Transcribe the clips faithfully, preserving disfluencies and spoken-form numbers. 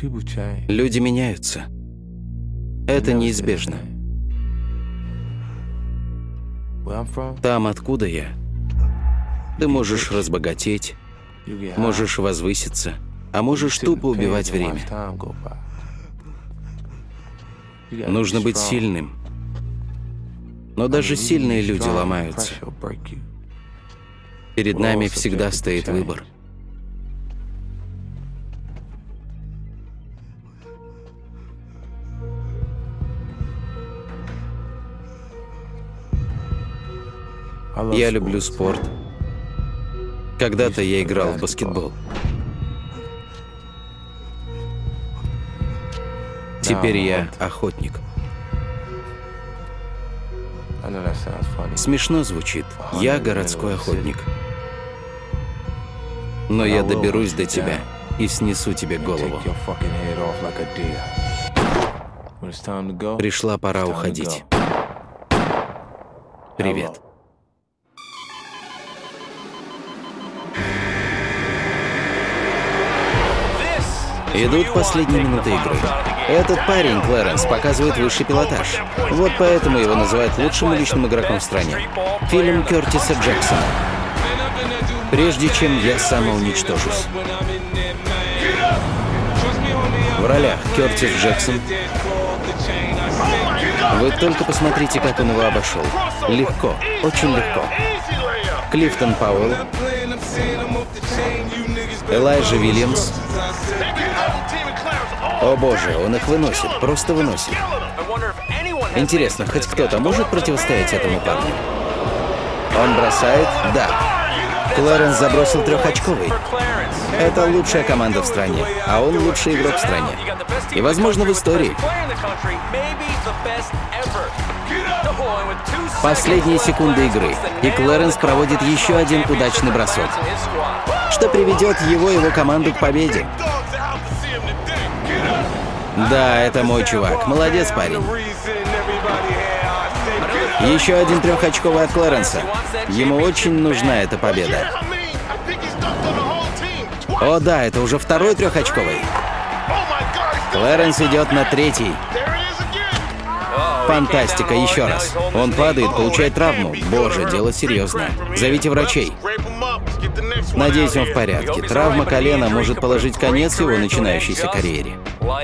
Люди меняются. Это неизбежно. Там, откуда я, ты можешь разбогатеть, можешь возвыситься, а можешь тупо убивать время. Нужно быть сильным. Но даже сильные люди ломаются. Перед нами всегда стоит выбор. Я люблю спорт. Когда-то я играл в баскетбол. Теперь я охотник. Смешно звучит. Я городской охотник. Но я доберусь до тебя и снесу тебе голову. Пришла пора уходить. Привет. Идут последние минуты игры. Этот парень, Клэренс, показывает высший пилотаж. Вот поэтому его называют лучшим уличным игроком в стране. Фильм Кертиса Джексона. Прежде чем я самоуничтожусь. В ролях Кертис Джексон. Вы только посмотрите, как он его обошел. Легко, очень легко. Клифтон Пауэлл. Элайджа Вильямс. О боже, он их выносит, просто выносит. Интересно, хоть кто-то может противостоять этому парню? Он бросает? Да. Клэренс забросил трехочковый. Это лучшая команда в стране, а он лучший игрок в стране. И, возможно, в истории. Последние секунды игры, и Клэренс проводит еще один удачный бросок, что приведет его и его команду к победе. Да, это мой чувак. Молодец, парень. Еще один трехочковый от Клэренса. Ему очень нужна эта победа. О да, это уже второй трехочковый. Клэренс идет на третий. Фантастика, еще раз. Он падает, получает травму. Боже, дело серьезное. Зовите врачей. Надеюсь, он в порядке. Травма колена может положить конец его начинающейся карьере.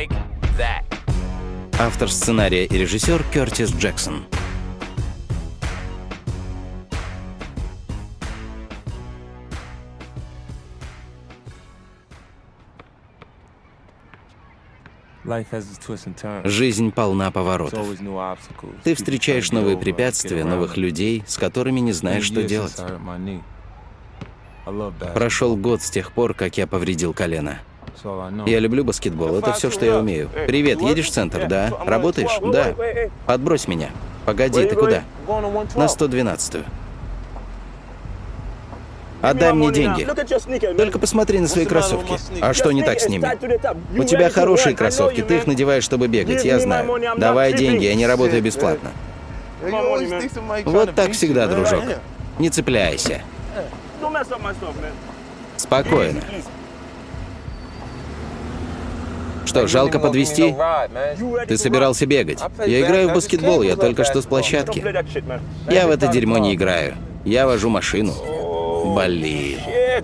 Автор сценария и режиссер Кертис Джексон. Жизнь полна поворотов. Ты встречаешь новые препятствия, новых людей, с которыми не знаешь, что делать. Прошел год с тех пор, как я повредил колено. Я люблю баскетбол, это все, что я умею. Привет, едешь в центр? Да. Работаешь? Да. Подбрось меня. Погоди, ты куда? На сто двенадцатую. Отдай мне деньги. Только посмотри на свои кроссовки. А что не так с ними? У тебя хорошие кроссовки, ты их надеваешь, чтобы бегать, я знаю. Давай деньги, я не работаю бесплатно. Вот так всегда, дружок. Не цепляйся. Спокойно. Что, жалко подвести? Ты собирался бегать. Я играю в баскетбол, я только что с площадки. Я в это дерьмо не играю. Я вожу машину. Блин.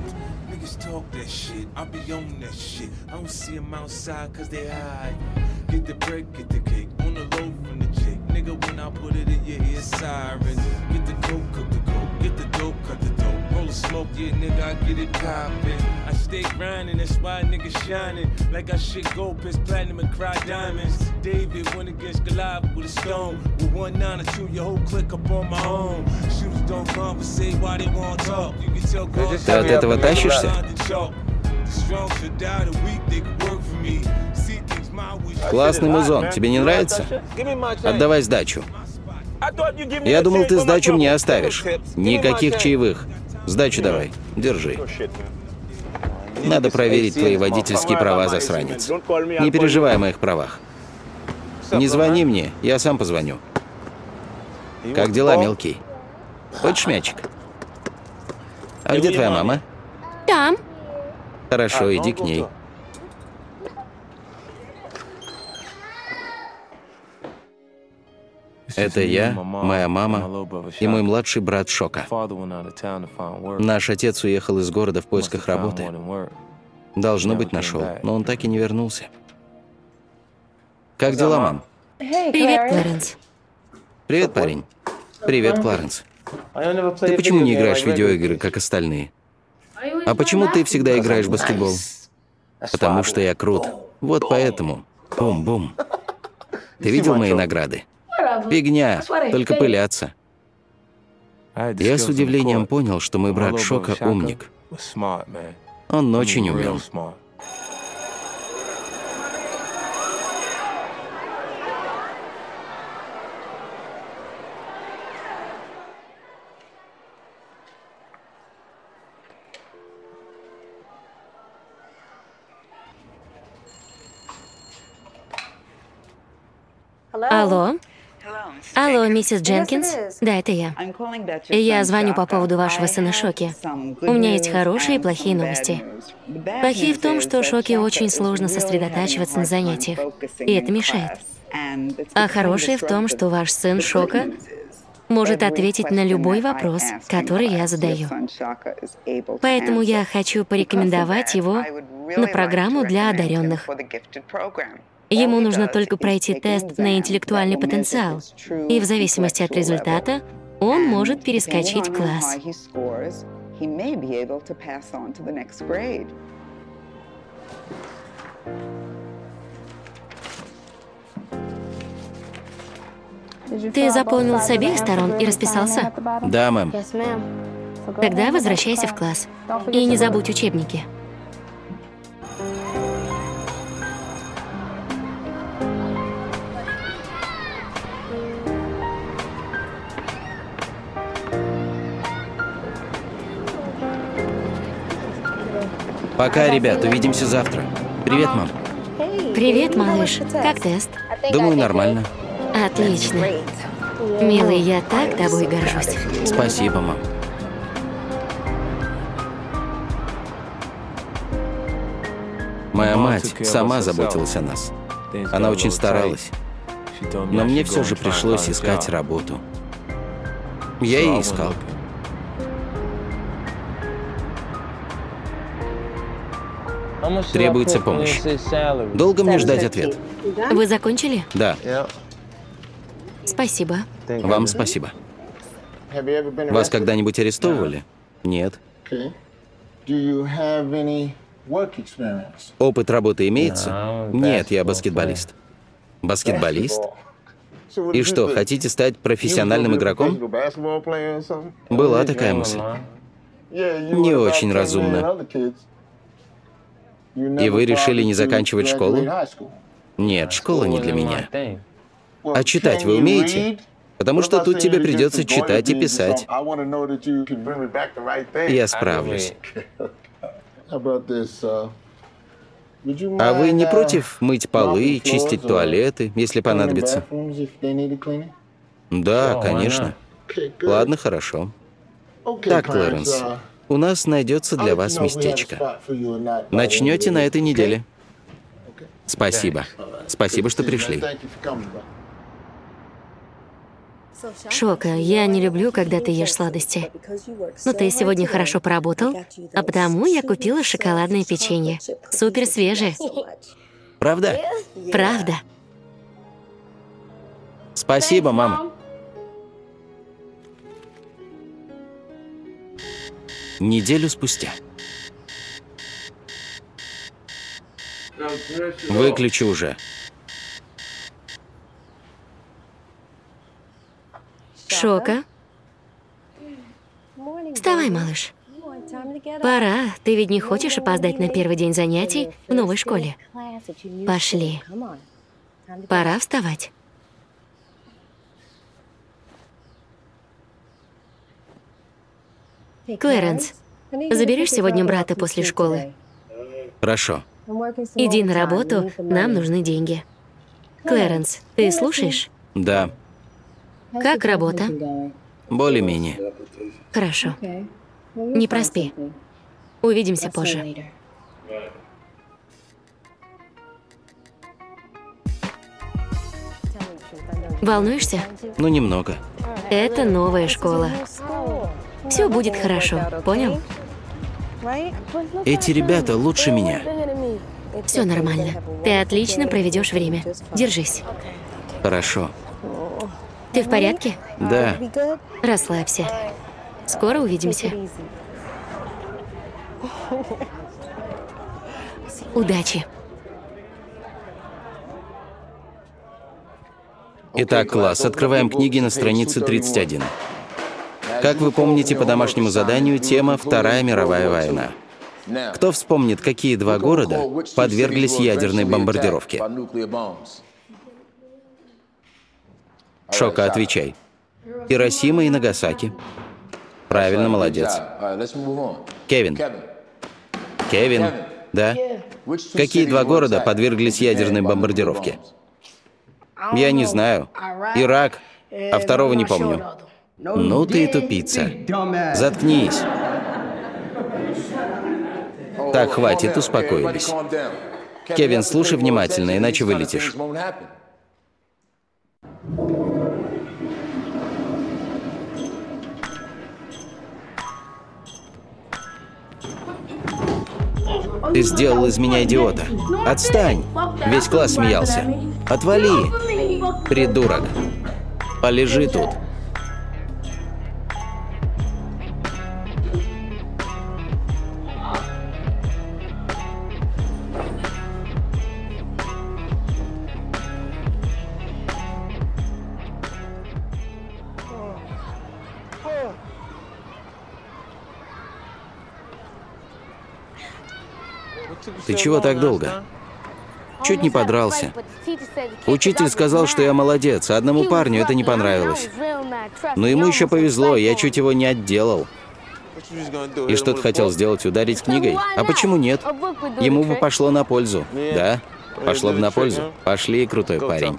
Smoke, yeah, nigga, I get it poppin'. I stay grindin', that's why niggas shining. Like I shit gold, piss platinum and cry diamonds. David went against Goliath with a stone. With one nine, I shoot your whole clique up on my own. Shooters don't conversate why they won't talk. You can tell God. Ты от этого тащишься? Классный музон, тебе не нравится? Отдавай сдачу. Я думал, ты сдачу мне оставишь. Никаких чаевых. Сдачу давай. Держи. Надо проверить твои водительские права, засранец. Не переживай о моих правах. Не звони мне, я сам позвоню. Как дела, мелкий? Хочешь мячик? А где твоя мама? Там. Хорошо, иди к ней. Это я, моя мама и мой младший брат Шока. Наш отец уехал из города в поисках работы. Должно быть, нашел, но он так и не вернулся. Как дела, мам? Привет, Клэренс. Привет, парень. Привет, Кларенс. Ты почему не играешь в видеоигры, как остальные? А почему ты всегда играешь в баскетбол? Потому что я крут. Вот поэтому. Бум-бум. Ты видел мои награды? Фигня, только пылятся. Я с удивлением понял, что мой брат Шока умник. Он очень умен. Алло? Алло, миссис Дженкинс? Да, это я. Я звоню по поводу вашего сына Шоки. У меня есть хорошие и плохие новости. Плохие в том, что Шоке очень сложно сосредотачиваться на занятиях, и это мешает. А хорошие в том, что ваш сын Шока может ответить на любой вопрос, который я задаю. Поэтому я хочу порекомендовать его на программу для одаренных. Ему нужно только пройти тест на интеллектуальный потенциал, и в зависимости от результата он может перескочить класс. Ты заполнил с обеих сторон и расписался? Да, мэм. Тогда возвращайся в класс. И не забудь учебники. Пока, ребят, увидимся завтра. Привет, мам. Привет, малыш. Как тест? Думаю, нормально. Отлично. Милый, я так тобой горжусь. Спасибо, мам. Моя мать сама заботилась о нас. Она очень старалась. Но мне все же пришлось искать работу. Я и искал. Требуется помощь. Долго мне ждать ответ? Вы закончили? Да. Спасибо. Вам спасибо. Вас когда-нибудь арестовывали? Нет. Опыт работы имеется? Нет, я баскетболист. Баскетболист? И что, хотите стать профессиональным игроком? Была такая мысль. Не очень разумно. И вы решили не заканчивать школу? Нет, школа не для меня. А читать вы умеете? Потому что тут тебе придется читать и писать. Я справлюсь. А вы не против мыть полы, чистить туалеты, если понадобится? Да, конечно. Ладно, хорошо. Так, Клэренс, у нас найдется для вас местечко. Начнете на этой неделе. Спасибо. Спасибо, что пришли. Шока, я не люблю, когда ты ешь сладости. Но ты сегодня хорошо поработал, а потому я купила шоколадное печенье. Супер свежее. Правда? Правда. Спасибо, мама. Неделю спустя. Выключи уже. Шока. Вставай, малыш. Пора. Ты ведь не хочешь опоздать на первый день занятий в новой школе? Пошли. Пора вставать. Клэренс, заберешь сегодня брата после школы? Хорошо. Иди на работу, нам нужны деньги. Клэренс, ты слушаешь? Да. Как работа? Более-менее. Хорошо. Не проспи. Увидимся позже. Волнуешься? Ну, немного. Это новая школа. Все будет хорошо, понял? Эти ребята лучше меня. Все нормально. Ты отлично проведешь время. Держись. Хорошо. Ты в порядке? Да. Расслабься. Скоро увидимся. Удачи. Итак, класс, открываем книги на странице тридцать один. Как вы помните, по домашнему заданию тема «Вторая мировая война». Кто вспомнит, какие два города подверглись ядерной бомбардировке? Шока, отвечай. Хиросима и Нагасаки. Правильно, молодец. Кевин. Кевин, да? Какие два города подверглись ядерной бомбардировке? Я не знаю. Ирак, а второго не помню. Ну ты и тупица. Заткнись. Так, хватит, успокоились. Кевин, слушай внимательно, иначе вылетишь. Ты сделал из меня идиота. Отстань. Весь класс смеялся. Отвали. Придурок. Полежи тут. Ты чего так долго? Чуть не подрался. Учитель сказал, что я молодец, а одному парню это не понравилось. Но ему еще повезло, я чуть его не отделал. И что ты хотел сделать, ударить книгой? А почему нет? Ему бы пошло на пользу. Да, пошло бы на пользу. Пошли, крутой парень.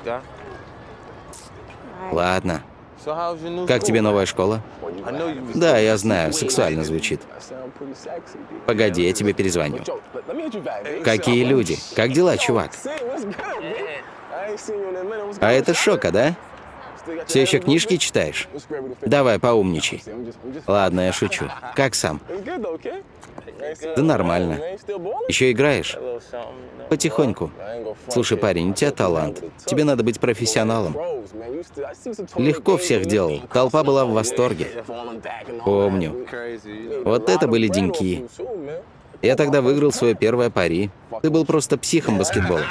Ладно. Как тебе новая школа? Да, я знаю, сексуально звучит. Погоди, я тебе перезвоню. Какие люди? Как дела, чувак? А это Шока, да? Все еще книжки читаешь? Давай, поумничай. Ладно, я шучу. Как сам? Да нормально. Еще играешь? Потихоньку. Слушай, парень, у тебя талант. Тебе надо быть профессионалом. Легко всех делал. Толпа была в восторге. Помню. Вот это были деньки. Я тогда выиграл свое первое пари. Ты был просто психом баскетбола.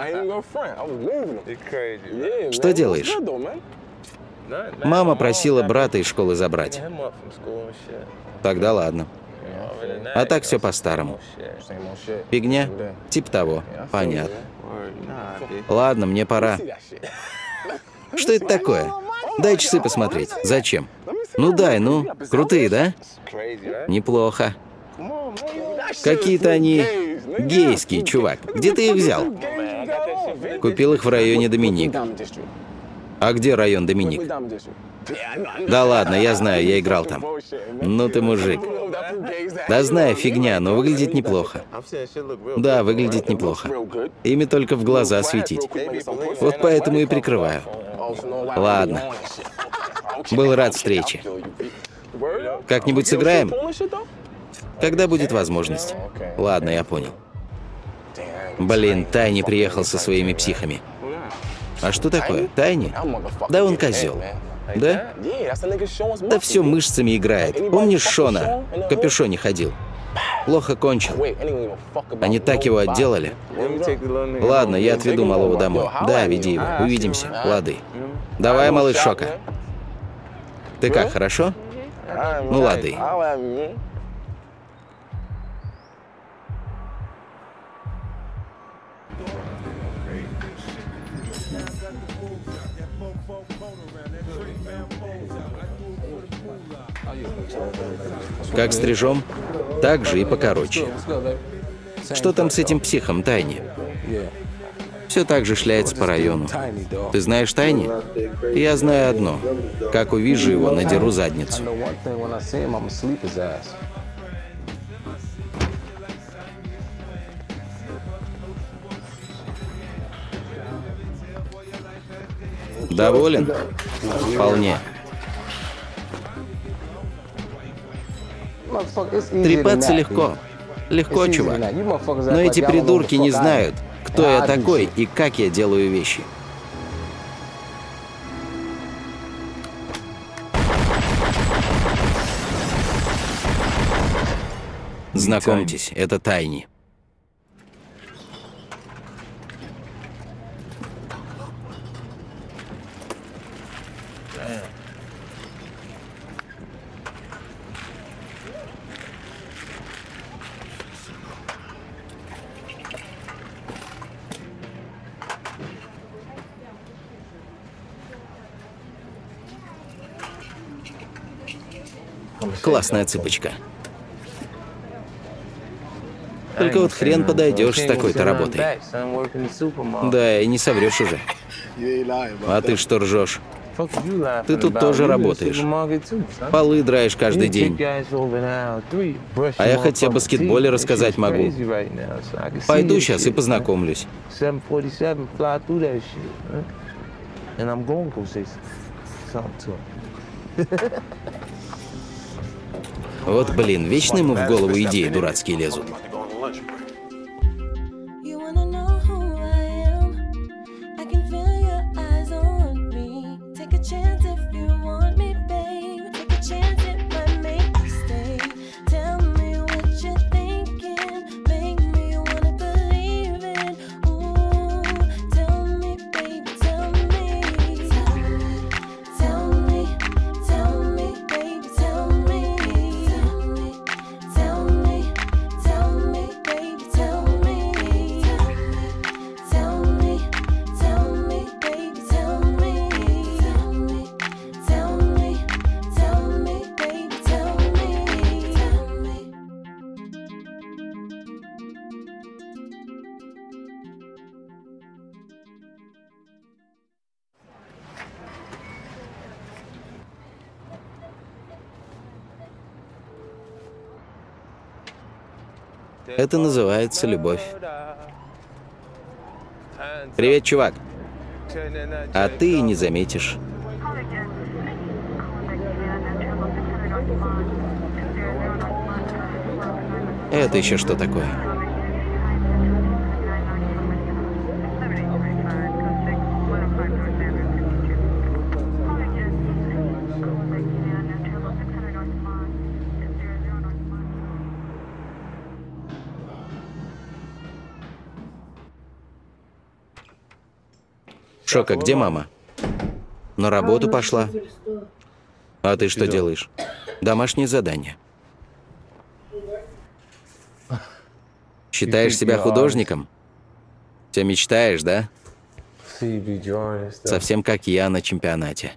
Что делаешь? Мама просила брата из школы забрать. Тогда ладно. А так все по-старому. Фигня? Типа того. Понятно. Ладно, мне пора. Что это такое? Дай часы посмотреть. Зачем? Ну дай, ну. Крутые, да? Неплохо. Какие-то они гейские, чувак. Где ты их взял? Купил их в районе Доминик. А где район Доминик? Да ладно, я знаю, я играл там. Ну ты мужик. Да знаю, фигня, но выглядит неплохо. Да, выглядит неплохо. Ими только в глаза светить. Вот поэтому и прикрываю. Ладно. Был рад встрече. Как-нибудь сыграем? Когда будет возможность. Ладно, я понял. Блин, Тайни приехал со своими психами. А что такое? Тайни? Да он козел. Да? Да все мышцами играет. Помнишь Шона? В капюшоне ходил. Плохо кончил. Они так его отделали. Ладно, я отведу малого домой. Да, веди его. Увидимся. Лады. Давай, малыш Шока. Ты как, хорошо? Ну, лады. Как стрижем, так же и покороче. Что там с этим психом, Тайни? Все так же шляется по району. Ты знаешь Тайни? Я знаю одно. Как увижу его, надеру задницу. Доволен? Вполне. Трепаться легко. Легко, чувак. Но эти придурки не знают, кто я такой и как я делаю вещи. Знакомьтесь, это Тайни. Классная цыпочка. Только вот хрен подойдешь с такой-то работой. Да, и не соврешь уже. А ты что ржешь? Ты тут тоже работаешь. Полы драешь каждый день. А я хоть о баскетболе рассказать могу. Пойду сейчас и познакомлюсь. Вот блин, вечно ему в голову идеи дурацкие лезут. Это называется любовь. Привет, чувак. А ты и не заметишь. Это еще что такое? Шока, где мама? На работу пошла. А ты что делаешь? Домашнее задание. Считаешь себя художником? Все мечтаешь, да? Совсем как я на чемпионате.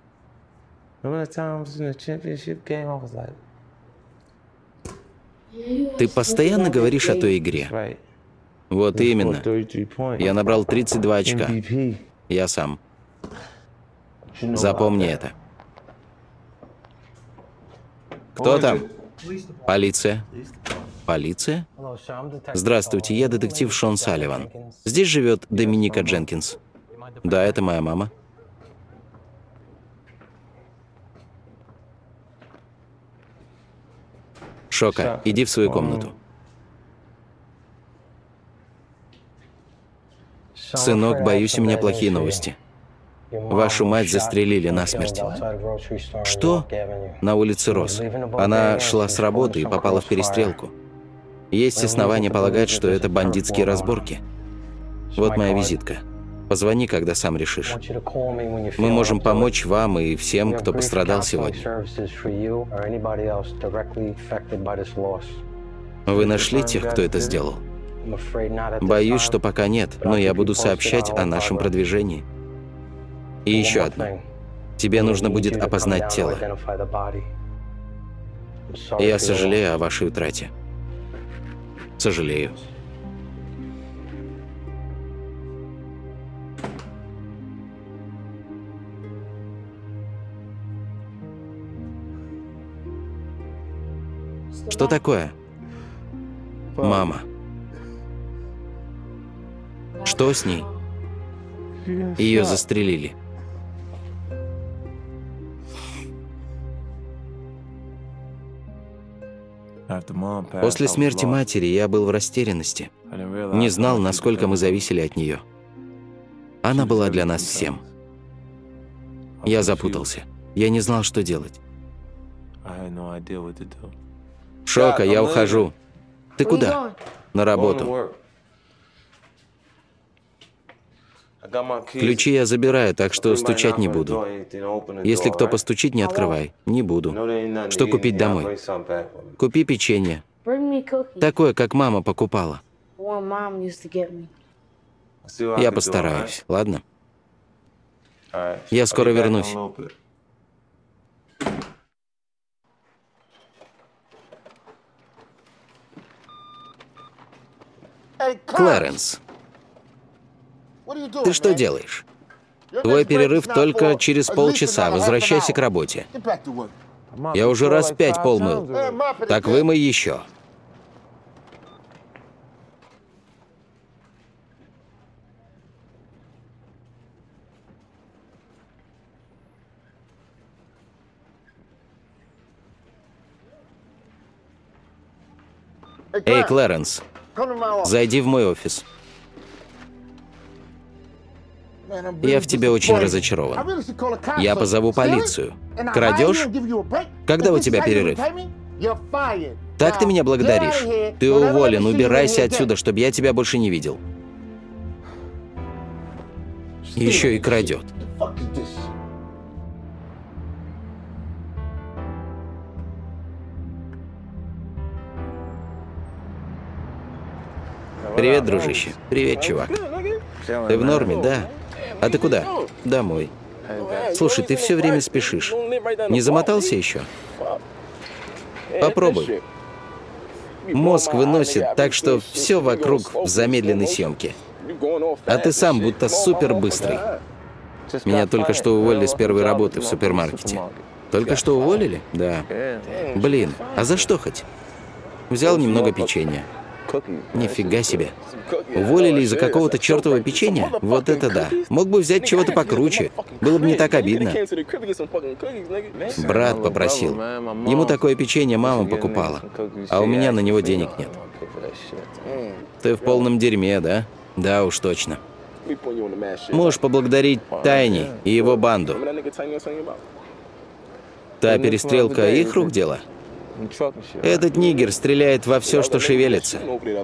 Ты постоянно говоришь о той игре. Вот именно. Я набрал тридцать два очка. Я сам. Запомни это. Кто там? Полиция. Полиция? Здравствуйте, я детектив Шон Салливан. Здесь живет Доминика Дженкинс. Да, это моя мама. Шока, иди в свою комнату. Сынок, боюсь, у меня плохие новости. Вашу мать застрелили насмерть. Что? На улице Росс. Она шла с работы и попала в перестрелку. Есть основания полагать, что это бандитские разборки. Вот моя визитка. Позвони, когда сам решишь. Мы можем помочь вам и всем, кто пострадал сегодня. Вы нашли тех, кто это сделал? Боюсь, что пока нет, но я буду сообщать о нашем продвижении. И еще одно. Тебе нужно будет опознать тело. Я сожалею о вашей утрате. Сожалею. Что такое? Мама. Что с ней? Ее застрелили. После смерти матери я был в растерянности. Не знал, насколько мы зависели от нее. Она была для нас всем. Я запутался. Я не знал, что делать. Шока, я ухожу. Ты куда? На работу. Ключи я забираю, так что стучать не буду. Если кто постучит, не открывай. Не буду. Что купить домой? Купи печенье. Такое, как мама покупала. Я постараюсь, ладно? Я скоро вернусь. Клэренс, ты что делаешь? Твой перерыв только через полчаса. Возвращайся к работе. Я уже раз пять пол мыл. Так вымой еще. Эй, Клэренс, зайди в мой офис. Я в тебе очень разочарован. Я позову полицию. Крадешь? Когда у тебя перерыв? Так ты меня благодаришь? Ты уволен, убирайся отсюда, чтобы я тебя больше не видел. Еще и крадет. Привет, дружище. Привет, чувак. Ты в норме, да? А ты куда? Домой. Слушай, ты все время спешишь. Не замотался еще? Попробуй. Мозг выносит так, что все вокруг в замедленной съемке. А ты сам будто супер быстрый. Меня только что уволили с первой работы в супермаркете. Только что уволили? Да. Блин, а за что хоть? Взял немного печенья. Нифига себе. Уволили из-за какого-то чертового печенья? Вот это да. Мог бы взять чего-то покруче. Было бы не так обидно. Брат попросил. Ему такое печенье мама покупала. А у меня на него денег нет. Ты в полном дерьме, да? Да уж точно. Можешь поблагодарить Тайни и его банду. Та перестрелка их рук дело? Этот нигер стреляет во все, что шевелится.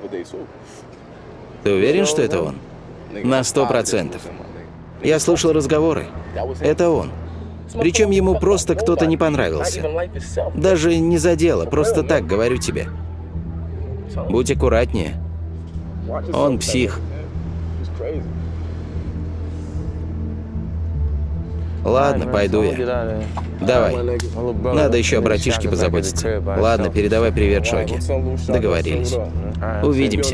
Ты уверен, что это он? На сто процентов. Я слышал разговоры. Это он. Причем ему просто кто-то не понравился. Даже не за дело, просто так, говорю тебе. Будь аккуратнее. Он псих. Ладно, пойду я. Давай. Надо еще о братишке позаботиться. Ладно, передавай привет Шоке. Договорились. Увидимся.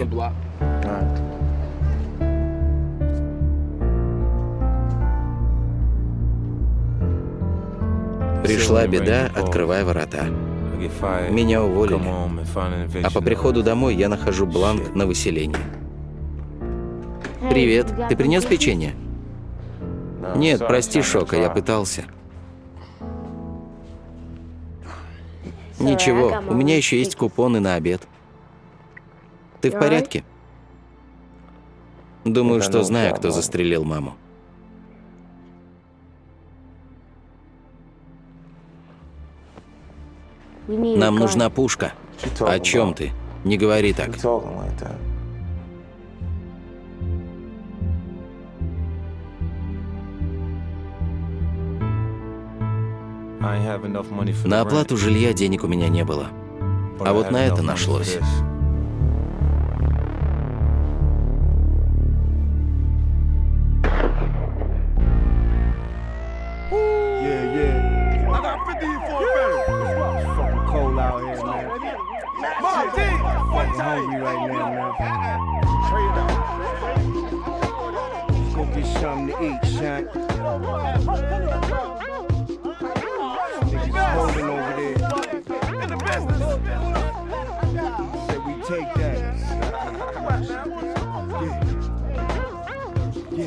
Пришла беда, открывай ворота. Меня уволили. А по приходу домой я нахожу бланк на выселение. Привет. Ты принес печенье? Нет, прости, Шока, я пытался. Ничего, у меня еще есть купоны на обед. Ты в порядке? Думаю, что знаю, кто застрелил маму. Нам нужна пушка. О чем ты? Не говори так. На оплату жилья денег у меня не было. А вот на это нашлось. Holding over there. In the business. Said we take that. Yeah.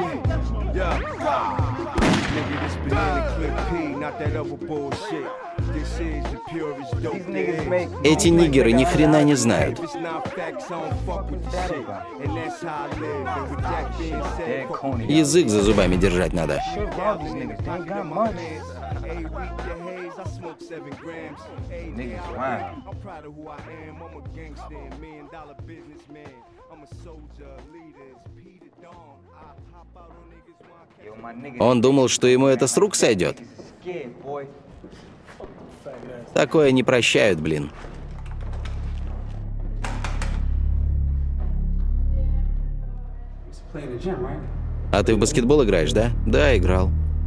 Yeah. Yeah. Nigga, this banana clip P, not that other bullshit. Эти нигеры ни хрена не знают. Язык за зубами держать надо. Он думал, что ему это с рук сойдет. Такое не прощают, блин. А ты в баскетбол играешь, да? Да, играл.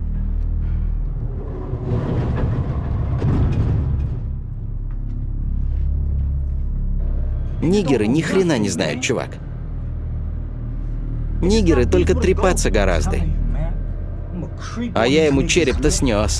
Нигеры ни хрена не знают, чувак. Нигеры только трепаться гораздо. А я ему череп-то снес.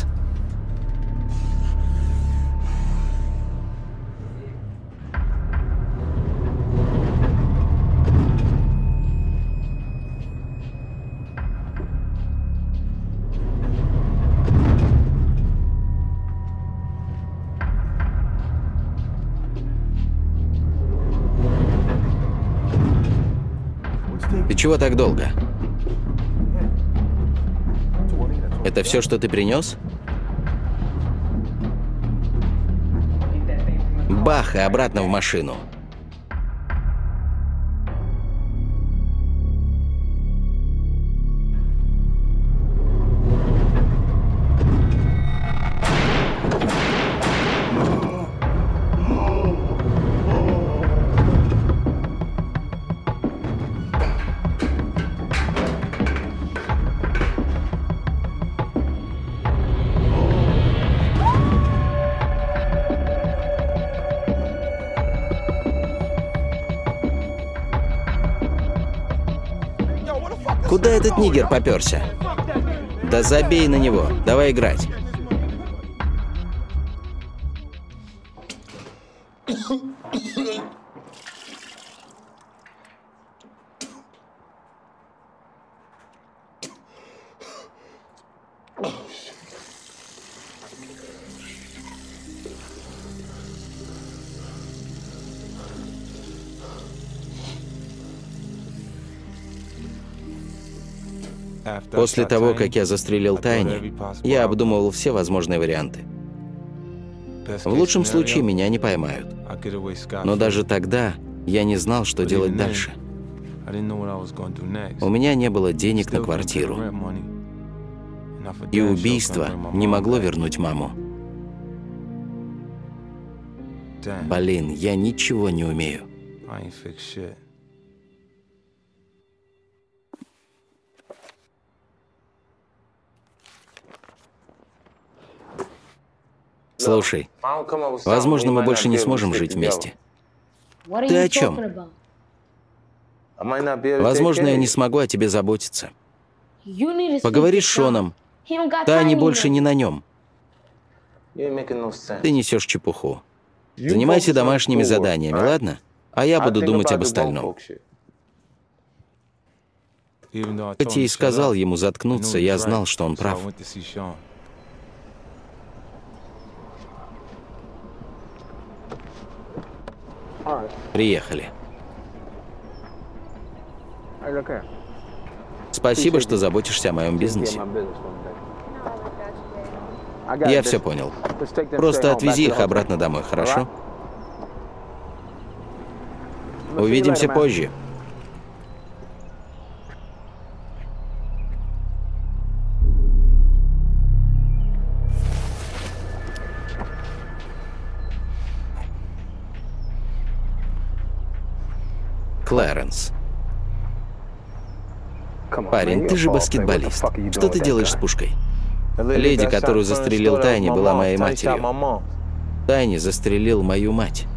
Ты чего так долго? Это все, что ты принес? Бах, и обратно в машину. Куда этот нигер попёрся? Да забей на него. Давай играть. После того, как я застрелил Тайни, я обдумывал все возможные варианты. В лучшем случае меня не поймают. Но даже тогда я не знал, что делать дальше. У меня не было денег на квартиру. И убийство не могло вернуть маму. Блин, я ничего не умею. Слушай, возможно, мы больше не сможем жить вместе. Ты о чем? Возможно, я не смогу о тебе заботиться. Поговори с Шоном. Тайни больше не на нем. Ты несешь чепуху. Занимайся домашними заданиями, ладно? А я буду думать об остальном. Хоть я и сказал ему заткнуться, я знал, что он прав. Приехали. Спасибо, что заботишься о моем бизнесе. Я все понял. Просто отвези их обратно домой, хорошо? Увидимся позже. Клэренс. Парень, ты же баскетболист. Что ты делаешь с пушкой? Леди, которую застрелил Тайни, была моей матерью. Тайни застрелил мою мать.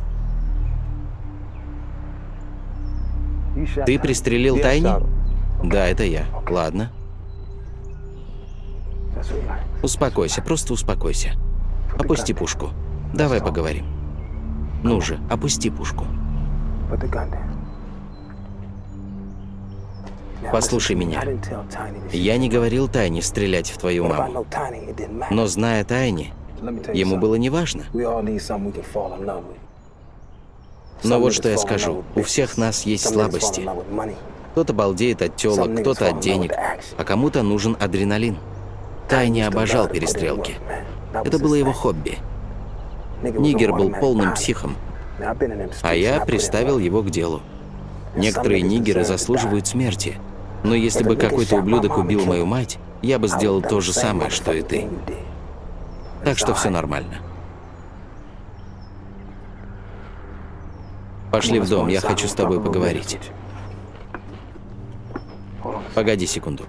Ты пристрелил Тайни? Да, это я. Ладно. Успокойся, просто успокойся. Опусти пушку. Давай поговорим. Ну же, опусти пушку. Послушай меня. Я не говорил Тайни стрелять в твою маму. Но зная Тайни, Ему было неважно. Но вот что я скажу. У всех нас есть слабости. Кто-то балдеет от тёлок, кто-то от денег, а кому-то нужен адреналин. Тайни обожал перестрелки. Это было его хобби. Нигер был полным психом, а я приставил его к делу. Некоторые нигеры заслуживают смерти, но если бы какой-то ублюдок убил мою мать, я бы сделал то же самое, что и ты. Так что все нормально. Пошли в дом, я хочу с тобой поговорить. Погоди секунду.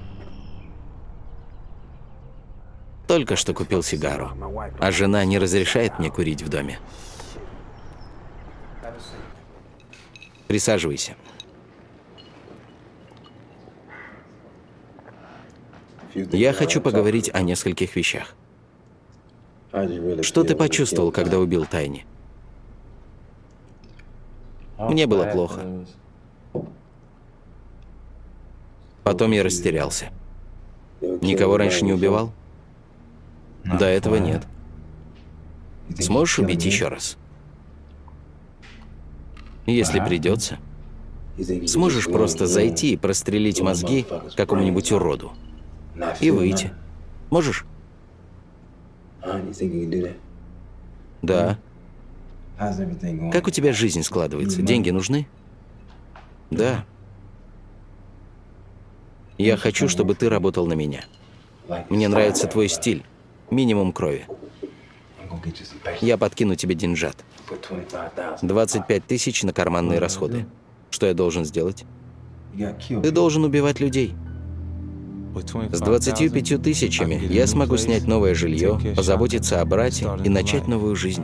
Только что купил сигару, а жена не разрешает мне курить в доме. Присаживайся. Я хочу поговорить о нескольких вещах. Что ты почувствовал, когда убил Тайни? Мне было плохо. Потом я растерялся. Никого раньше не убивал? До этого нет. Сможешь убить еще раз? Если придется. Сможешь просто зайти и прострелить мозги какому-нибудь уроду. И выйти. Можешь? Да. Как у тебя жизнь складывается? Деньги нужны? Да. Я хочу, чтобы ты работал на меня. Мне нравится твой стиль. Минимум крови. Я подкину тебе деньжат. двадцать пять тысяч на карманные расходы. Что я должен сделать? Ты должен убивать людей. С двадцатью пятью тысячами я смогу снять новое жилье, позаботиться о брате и начать новую жизнь.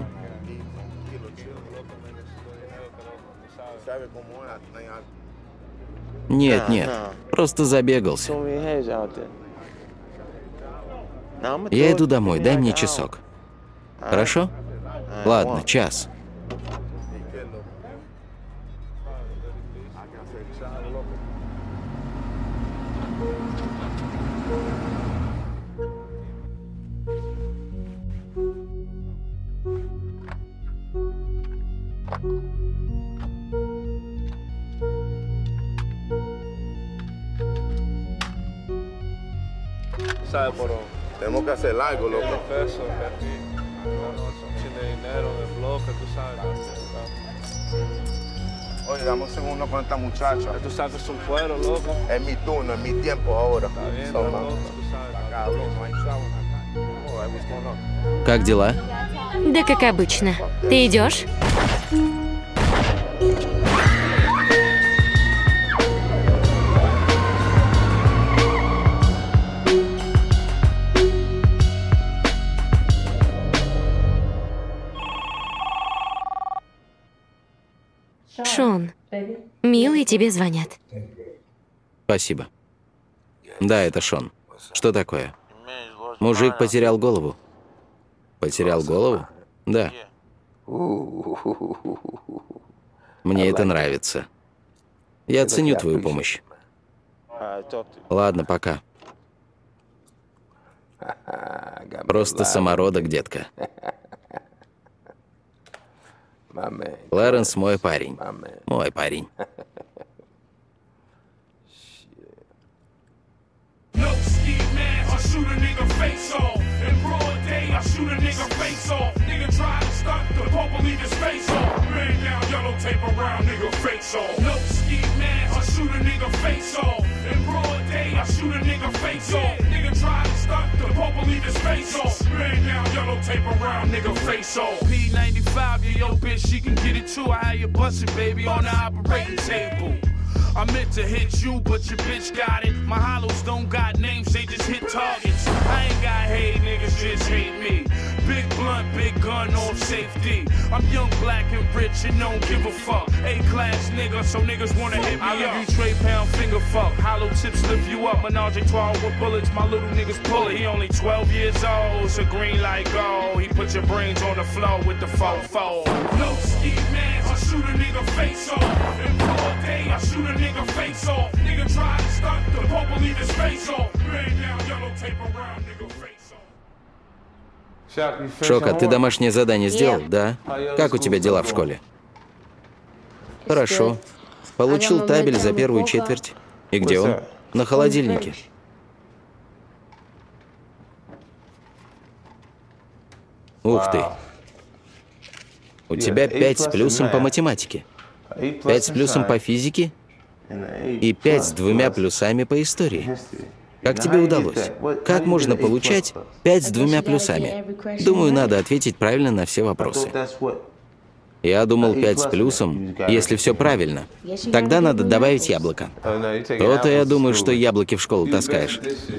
Нет, нет, просто забегался. Я иду домой, дай мне часок. Хорошо? Ладно, час. Tenemos que hacer algo, loco. Oye, dame un segundo con esta muchacha. Tú sacas un cuero, loco. Es mi turno, es mi tiempo ahora. Está bien, So, loco, man, tú sabes. cabrón, no hay chavo acá. Oh, ahí what's going on? Как дела? Да как обычно. Ты идешь? Шон, милый, тебе звонят. Спасибо. Да, это Шон. Что такое? Мужик потерял голову. Потерял голову? Да. Мне это нравится. Я ценю твою помощь. Ладно, пока. Просто самородок, детка. Клэренс мой парень. Мой парень. No ski man, I shoot a nigga face off. In broad day, I shoot a nigga face off. Nigga try to stunt the Pope will leave his face off. Man down, yellow tape around, nigga face off. No ski man, I shoot a nigga face off. In broad day, I shoot a nigga face off. Nigga try to stunt the Pope will leave his face off. Man down, yellow tape around, nigga face off. P ninety-five, yeah, yo, bitch, she can get it too. I had you bustin', baby, on the operating table. I meant to hit you, but your bitch got it. My hollows don't got names, they just hit targets. I ain't got hate, niggas just hate me. Big blunt, big gun, off safety. I'm young, black, and rich, and don't give a fuck. A-class nigga, so niggas wanna hit me I up. I give you Trey Pound finger fuck. Hollow tips lift you up. Menage a trois with bullets, my little niggas pull it. He only twelve years old, so green like gold. He put your brains on the floor with the fofo. No ski man, I shoot a nigga face off. In broad day, I shoot a nigga face off. Nigga try to stunt the Pope will leave his face off. Man down, yellow tape around, nigga face off. Шока, ты домашнее задание сделал, да? Как у тебя дела в школе? Хорошо. Получил табель за первую четверть. И где он? На холодильнике. Ух ты. У тебя пять с плюсом по математике, пять с плюсом по физике и пять с двумя плюсами по истории. Как тебе удалось? Как можно получать пять с двумя плюсами? Думаю, надо ответить правильно на все вопросы. Я думал, пять с плюсом, если все правильно. Тогда надо добавить яблоко. То-то я думаю, что яблоки в школу таскаешь.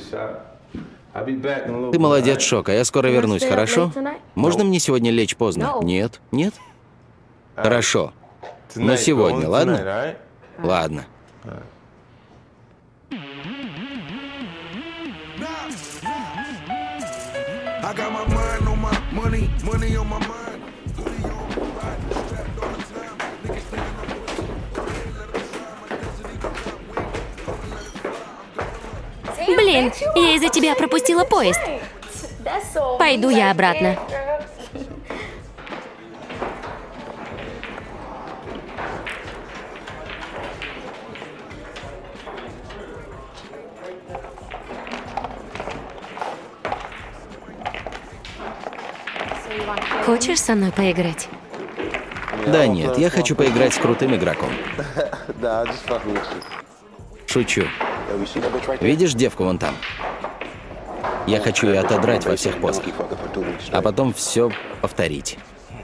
Ты молодец, Шока, я скоро вернусь, хорошо? Можно мне сегодня лечь поздно? Нет? Нет? Хорошо. Но сегодня, ладно? Ладно. I got my mind on my money, money on my mind. Блин, я из-за тебя пропустила поезд. Пойду я обратно. Хочешь со мной поиграть? Да нет, я хочу поиграть с крутым игроком. Шучу. Видишь девку вон там? Я хочу ее отодрать во всех позах, а потом все повторить.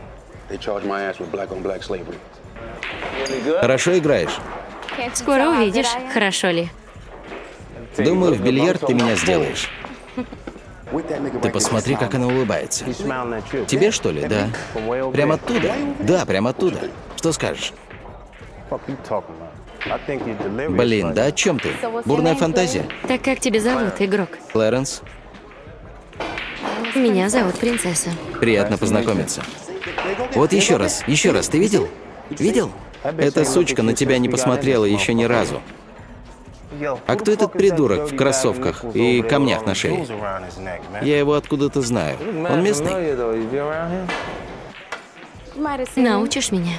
Хорошо играешь? Скоро увидишь, хорошо ли. Думаю, в бильярд ты меня сделаешь. Ты посмотри, как она улыбается. Тебе, что ли? Да. Прямо оттуда? Да, прямо оттуда. Что скажешь? Блин, да о чем ты? Бурная фантазия. Так как тебя зовут, игрок? Клэренс, Меня зовут Принцесса. приятно познакомиться. Вот еще раз, еще раз, ты видел? Видел? Эта сучка на тебя не посмотрела еще ни разу. А кто этот придурок в кроссовках и камнях на шее? Я его откуда-то знаю. Он местный? Научишь меня?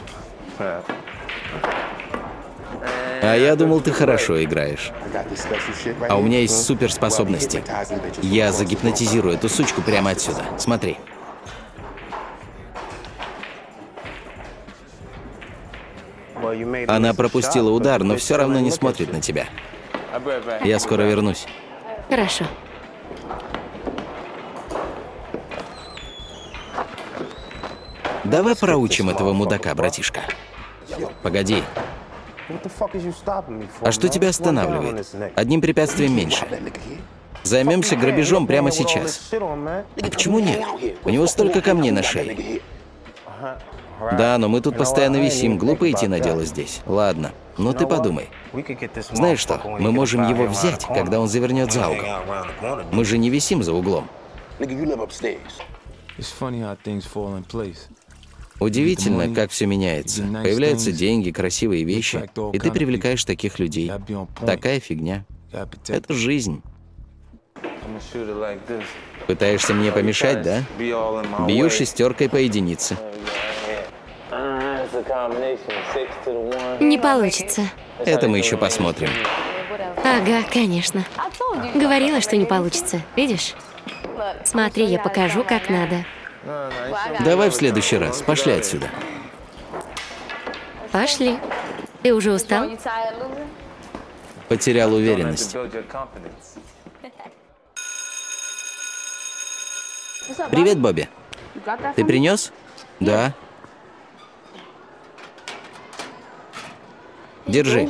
А я думал, ты хорошо играешь. А у меня есть суперспособности. Я загипнотизирую эту сучку прямо отсюда. Смотри. Она пропустила удар, но все равно не смотрит на тебя. Я скоро вернусь. Хорошо. Давай проучим этого мудака, братишка. Погоди. А что тебя останавливает? Одним препятствием меньше. Займемся грабежом прямо сейчас. Почему нет? У него столько камней на шее. Да, но мы тут постоянно висим. Глупо идти на дело здесь. Ладно, ну ты подумай. Знаешь что, мы можем его взять, когда он завернет за угол. Мы же не висим за углом. Удивительно, как все меняется. Появляются деньги, красивые вещи, и ты привлекаешь таких людей. Такая фигня. Это жизнь. Пытаешься мне помешать, да? Бью шестеркой по единице. Не получится. Это мы еще посмотрим. Ага, конечно. Говорила, что не получится. Видишь? Смотри, я покажу, как надо. Давай в следующий раз. Пошли отсюда. Пошли. Ты уже устал? Потерял уверенность. Привет, Бобби. Ты принес? Да. Держи.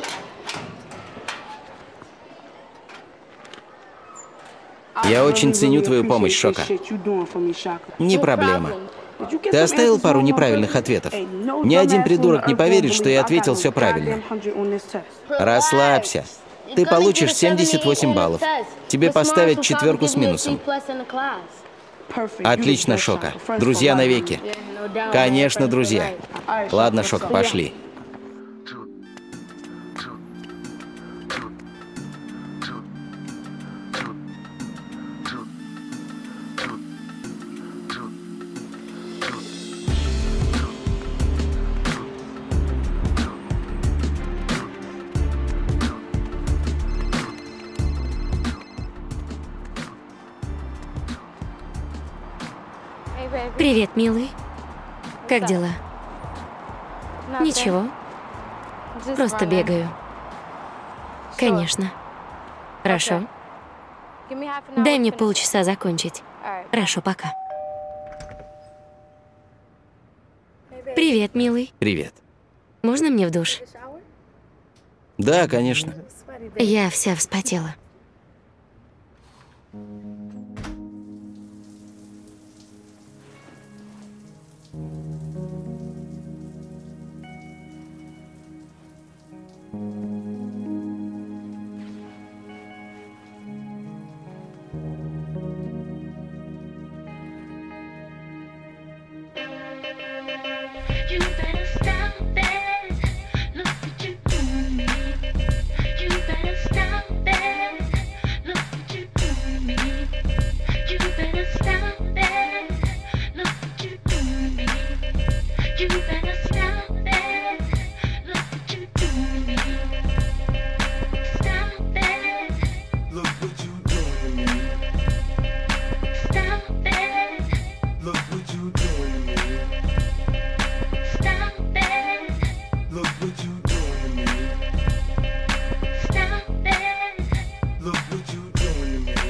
Я очень ценю твою помощь, Шока. Не проблема. Ты оставил пару неправильных ответов. Ни один придурок не поверит, что я ответил все правильно. Расслабься. Ты получишь семьдесят восемь баллов. Тебе поставят четверку с минусом. Отлично, Шока. Друзья навеки. Конечно, друзья. Ладно, Шока, пошли. Привет, милый. Как дела? Ничего. Просто бегаю. Конечно. Хорошо. Дай мне полчаса закончить. Хорошо, пока. Привет, милый. Привет. Можно мне в душ? Да, конечно. Я вся вспотела. You better stop it. Look what you do to me. You better stop it. Look what you do to me. You better stop it. Look what you do to me. You better stop it. Look what you do to me. Stop it. Look what you doing to me. Stop it. Look what you doing to me. Stop it. Look what you doing to me. Stop it. Look what you doing to me.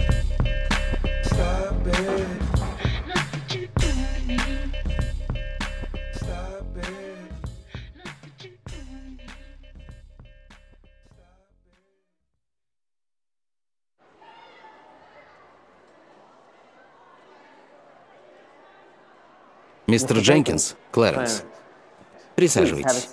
Stop it. Look what you do to me. Stop it. Look what you do to me. Мистер Дженкинс, Клэренс, присаживайтесь.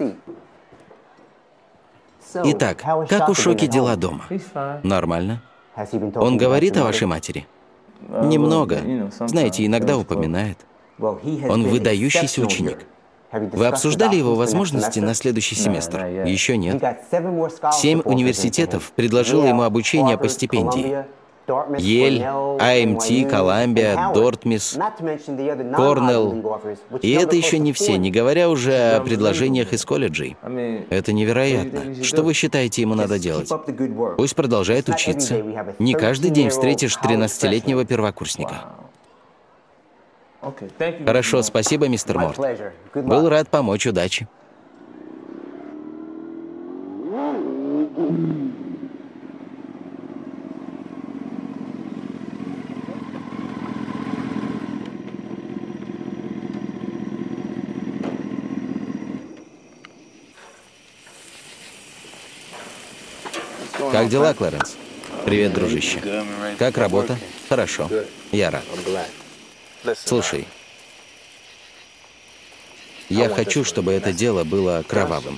Итак, как у Шоки дела дома? Нормально. Он говорит о вашей матери? Немного. Знаете, иногда упоминает. Он выдающийся ученик. Вы обсуждали его возможности на следующий семестр? Еще нет. Семь университетов предложило ему обучение по стипендии. Йель, А Эм Ти, Колумбия, Дортмис, Корнелл. И это еще не все, не говоря уже о предложениях из колледжей. Это невероятно. Что вы считаете, ему надо делать? Пусть продолжает учиться. Не каждый день встретишь тринадцатилетнего первокурсника. Хорошо, спасибо, мистер Морт. Был рад помочь, удачи. Как дела, Клэренс? Привет, дружище. Как работа? Хорошо. Я рад. Слушай, я хочу, чтобы это дело было кровавым.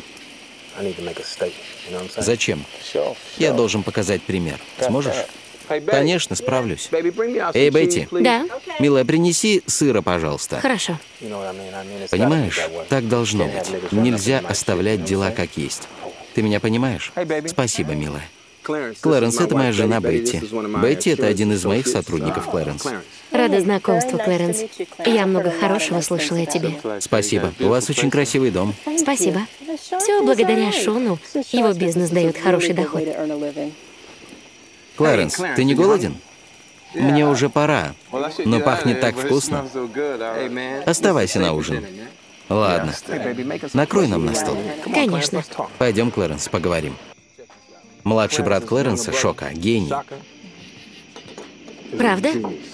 Зачем? Я должен показать пример. Сможешь? Конечно, справлюсь. Эй, Бетти. Да, Милая, принеси сыра, пожалуйста. хорошо. Понимаешь, так должно быть. Нельзя оставлять дела как есть. Ты меня понимаешь? Спасибо, милая. Клэренс, это моя жена Бетти. Бетти — это один из моих сотрудников, Клэренс. Рада знакомству, Клэренс. Я много хорошего слышала о тебе. Спасибо. У вас очень красивый дом. Спасибо. Все благодаря Шону. Его бизнес дает хороший доход. Клэренс, ты не голоден? Мне уже пора, но пахнет так вкусно. Оставайся на ужин. Ладно. Накрой нам на стол. Конечно. Пойдем, Клэренс, поговорим. Младший брат Клэренса, Шока, гений. Правда?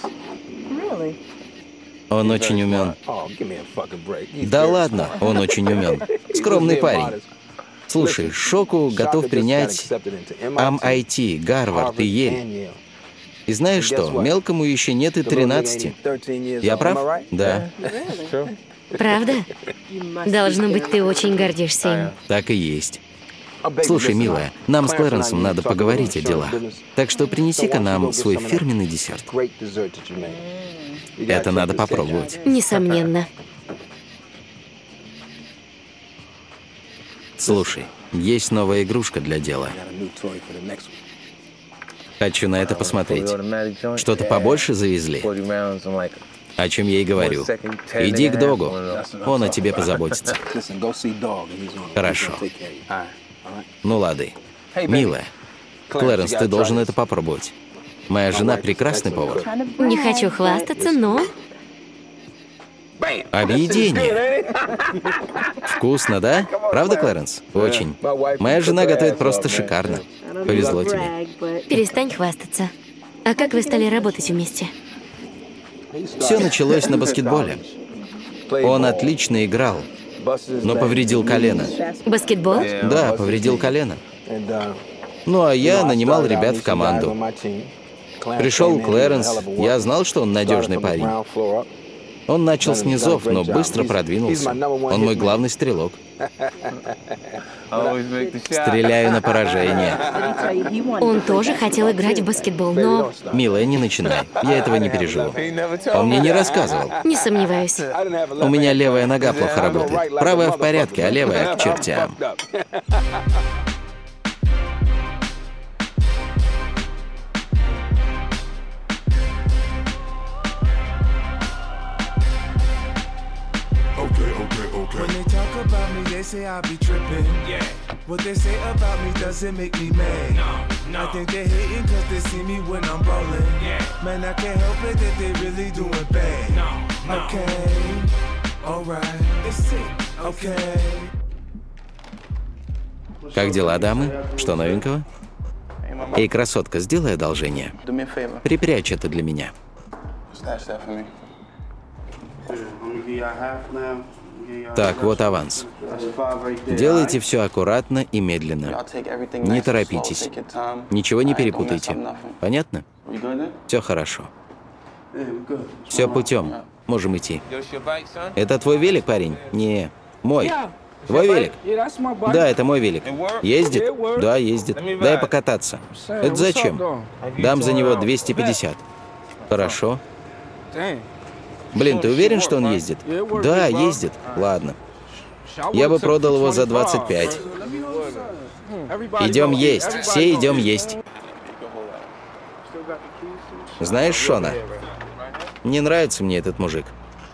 Он очень умен. Да ладно, он очень умен. Скромный парень. Слушай, Шоку готов принять Эм Ай Ти, Гарвард и Йель. И знаешь что, мелкому еще нет и тринадцати. Я прав? Да. Правда? Должно быть, ты очень гордишься им. Так и есть. Слушай, милая, нам с Клэренсом надо поговорить о делах. Так что принеси-ка нам свой фирменный десерт. Это надо попробовать. Несомненно. Слушай, есть новая игрушка для дела. Хочу на это посмотреть. Что-то побольше завезли? О чем я и говорю. Иди к Догу, он о тебе позаботится. Хорошо. Ну, лады. Милая, Клэренс, ты должен это попробовать. Моя жена прекрасный повар. Не хочу хвастаться, но Объедение. Вкусно, да? Правда, Клэренс? Очень. Моя жена готовит просто шикарно. Повезло тебе. Перестань хвастаться. А как вы стали работать вместе? Все началось на баскетболе. Он отлично играл, но повредил колено. Баскетбол? Да, повредил колено. Ну, а я нанимал ребят в команду. Пришел Клэренс, я знал, что он надежный парень. Он начал с низов, но быстро продвинулся. Он мой главный стрелок. Стреляю на поражение. Он тоже хотел играть в баскетбол, но... Милая, не начинай. Я этого не переживу. Он мне не рассказывал. Не сомневаюсь. У меня левая нога плохо работает. Правая в порядке, а левая к чертям. When they talk about me, they say I be tripping. Yeah. What they say about me doesn't make me mad. No, no. I think they hating cause they see me when I'm ballin'. Yeah. Man, I can't help it that they really doing bad. No, no. Okay, alright, it's it, okay. Как дела, дамы? Что новенького? Эй, красотка, сделай одолжение. Припрячь это для меня. Так, вот аванс. Делайте все аккуратно и медленно. Не торопитесь. Ничего не перепутайте. Понятно? Все хорошо. Все путем. Можем идти. Это твой велик, парень? Не, мой. Твой велик? Да, это мой велик. Ездит? Да, ездит. Дай покататься. Это зачем? Дам за него двести пятьдесят. Хорошо. Блин, ты уверен, что он ездит? Да, ездит. Ладно. Я бы продал его за двадцать пять. Идем есть. Все идем есть. Знаешь Шона? Не нравится мне этот мужик.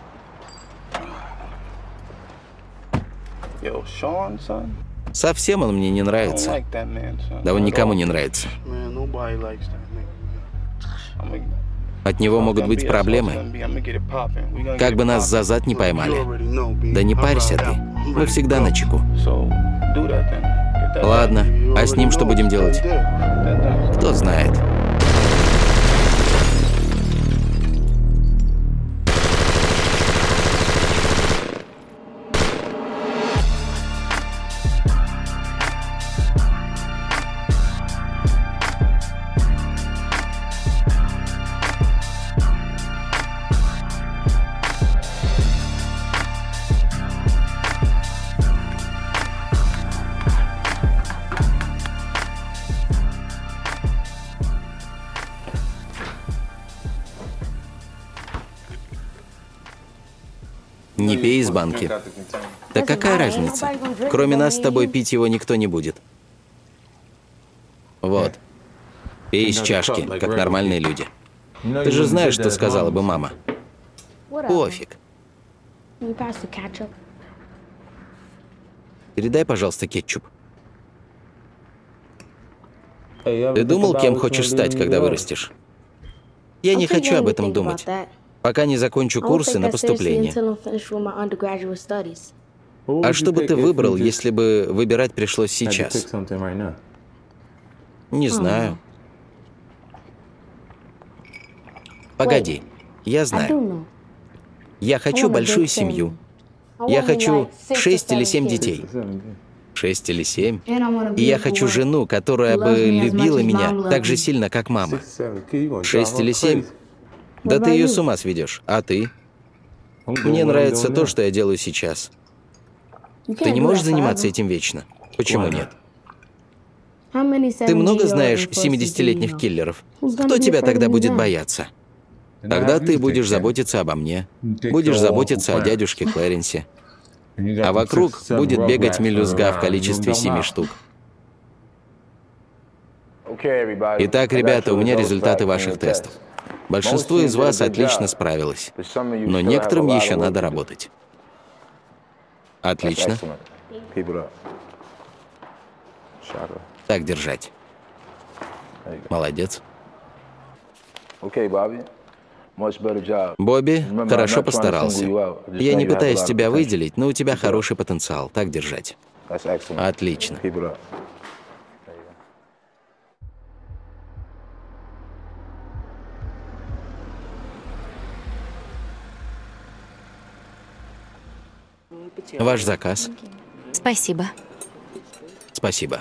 Совсем он мне не нравится. Да он никому не нравится. От него могут быть проблемы. Как бы нас за зад не поймали. Да не парься ты. Мы всегда начеку. Ладно, а с ним что будем делать? Кто знает. Не пей из банки. Да какая разница? Кроме нас с тобой пить его никто не будет. Вот. Пей из чашки, как нормальные люди. Ты же знаешь, что сказала бы мама. Пофиг. Передай, пожалуйста, кетчуп. Ты думал, кем хочешь стать, когда вырастешь? Я не хочу об этом думать. Пока не закончу курсы на поступление. А что бы ты выбрал, если бы выбирать пришлось сейчас? Не знаю. Погоди, я знаю. Я хочу большую семью. Я хочу шесть или семь детей. Шесть или семь. И я хочу жену, которая бы любила меня так же сильно, как мама. Шесть или семь. Да ты ее с ума сведешь. А ты? Мне нравится то, что я делаю сейчас. Ты не можешь заниматься этим вечно? Почему нет? Ты много знаешь семидесятилетних киллеров? Кто тебя тогда будет бояться? Тогда ты будешь заботиться обо мне, будешь заботиться о дядюшке Клэренсе. А вокруг будет бегать мелюзга в количестве семи штук. Итак, ребята, у меня результаты ваших тестов. Большинство из вас отлично справилось, но некоторым еще надо работать. Отлично. Так держать. Молодец. Бобби хорошо постарался. Я не пытаюсь тебя выделить, но у тебя хороший потенциал. Так держать. Отлично. Ваш заказ. Спасибо. Спасибо.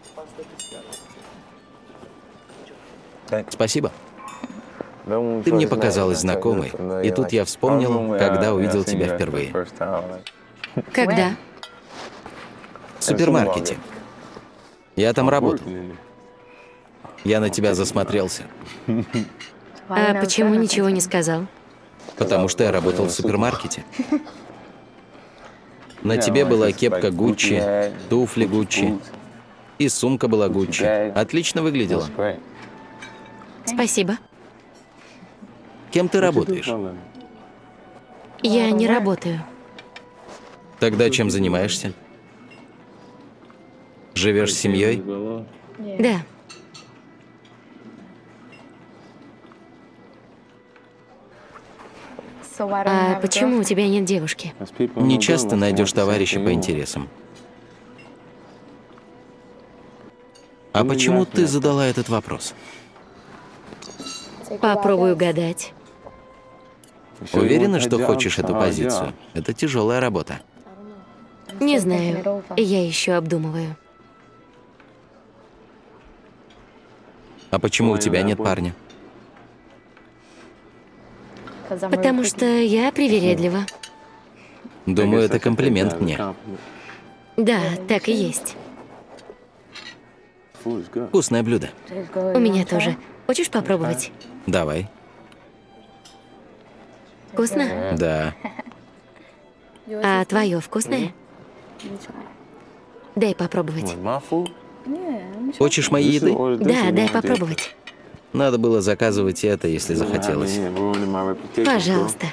Спасибо. Ты мне показалась знакомой, и тут я вспомнил, когда увидел тебя впервые. Когда? В супермаркете. Я там работал. Я на тебя засмотрелся, А почему ничего не сказал? потому что я работал в супермаркете. На тебе была кепка Гуччи, туфли Гуччи, и сумка была Гуччи. Отлично выглядела. Спасибо. Кем ты работаешь? Я не работаю. Тогда чем занимаешься? Живешь с семьей? Да. А почему у тебя нет девушки? Не часто найдешь товарища по интересам. А почему ты задала этот вопрос? Попробую угадать. Уверена, что хочешь эту позицию? Это тяжелая работа. Не знаю. Я еще обдумываю. А почему у тебя нет парня? Потому что я привередлива. Думаю, это комплимент мне. Да, так и есть. Вкусное блюдо. У меня тоже. Хочешь попробовать? Давай. Вкусно? Да. А твое вкусное? Дай попробовать. Хочешь моей еды? Да, дай попробовать. Надо было заказывать это, если захотелось. Пожалуйста.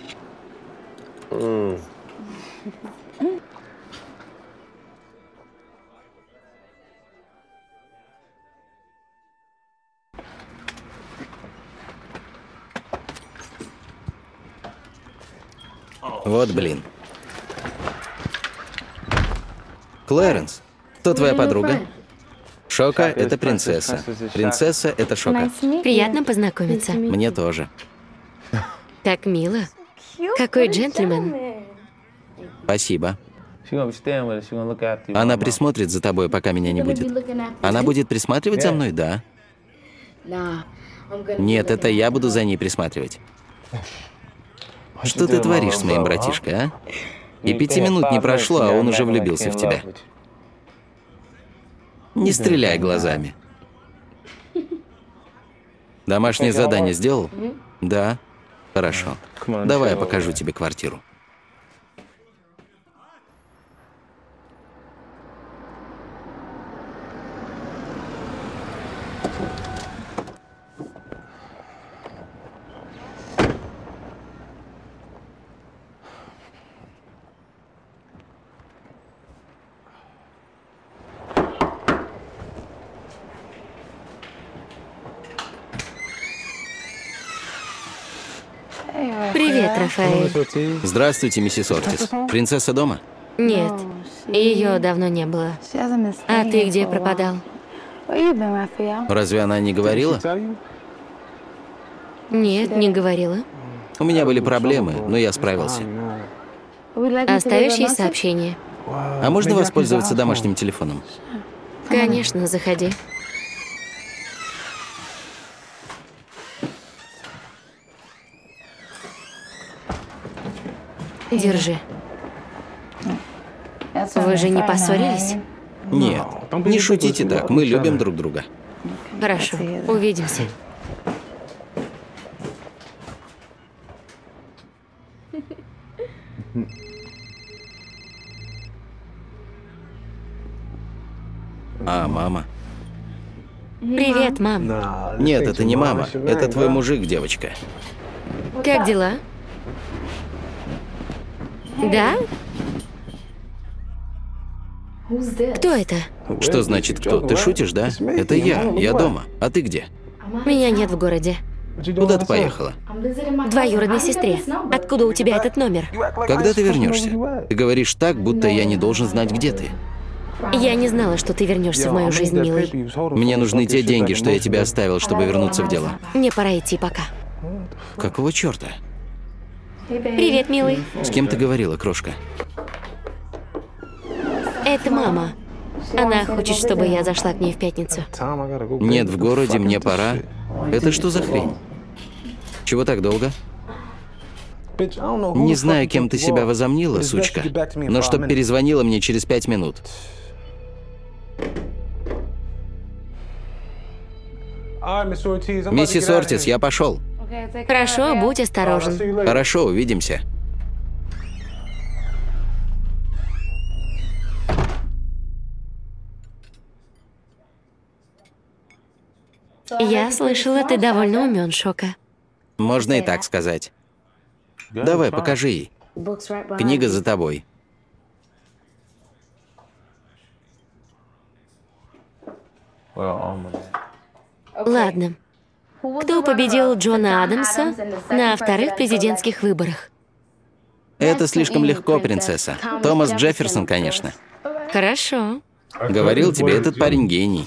Вот блин. Клэренс, кто твоя подруга? Шока — это принцесса. Принцесса — это Шока. Приятно познакомиться. Мне тоже. Так мило. Какой джентльмен. Спасибо. Она присмотрит за тобой, пока меня не будет. Она будет присматривать за мной, да? Нет, это я буду за ней присматривать. Что ты творишь с моим братишкой, а? И пяти минут не прошло, а он уже влюбился в тебя. Не стреляй глазами. Домашнее задание сделал? Да. Хорошо. Давай я покажу тебе квартиру. Привет, Рафаэль. Здравствуйте, миссис Ортис. Принцесса дома? Нет, ее давно не было. А ты где пропадал? Разве она не говорила? Нет, не говорила. У меня были проблемы, но я справился. Оставишь ей сообщение? А можно воспользоваться домашним телефоном? Конечно, заходи. Держи. Вы же не поссорились? Нет, не шутите так, мы любим друг друга. Хорошо, увидимся. А, мама? Привет, мам. Нет, это не мама, это твой мужик, девочка. Как дела? Да? Кто это? Что значит кто? Ты шутишь, да? Это я, я дома. А ты где? Меня нет в городе. Куда ты поехала? Двоюродной сестре. Откуда у тебя этот номер? Когда ты вернешься? Ты говоришь так, будто я не должен знать, где ты. Я не знала, что ты вернешься в мою жизнь, милый. Мне нужны те деньги, что я тебе оставил, чтобы вернуться в дело. Мне пора идти пока. Какого черта? Привет, милый. С кем ты говорила, крошка? Это мама. Она хочет, чтобы я зашла к ней в пятницу. Нет, в городе, мне пора. Это что за хрень? Чего так долго? Не знаю, кем ты себя возомнила, сучка, но чтоб перезвонила мне через пять минут. Миссис Ортис, я пошел. Хорошо, будь осторожен. Хорошо, увидимся. Я слышала, ты довольно умен, Шока. Можно и так сказать. Давай, покажи ей. Книга за тобой. Ладно. Кто победил Джона Адамса на вторых президентских выборах? Это слишком легко, принцесса. Томас Джефферсон, конечно. Хорошо. Говорил тебе, этот парень гений.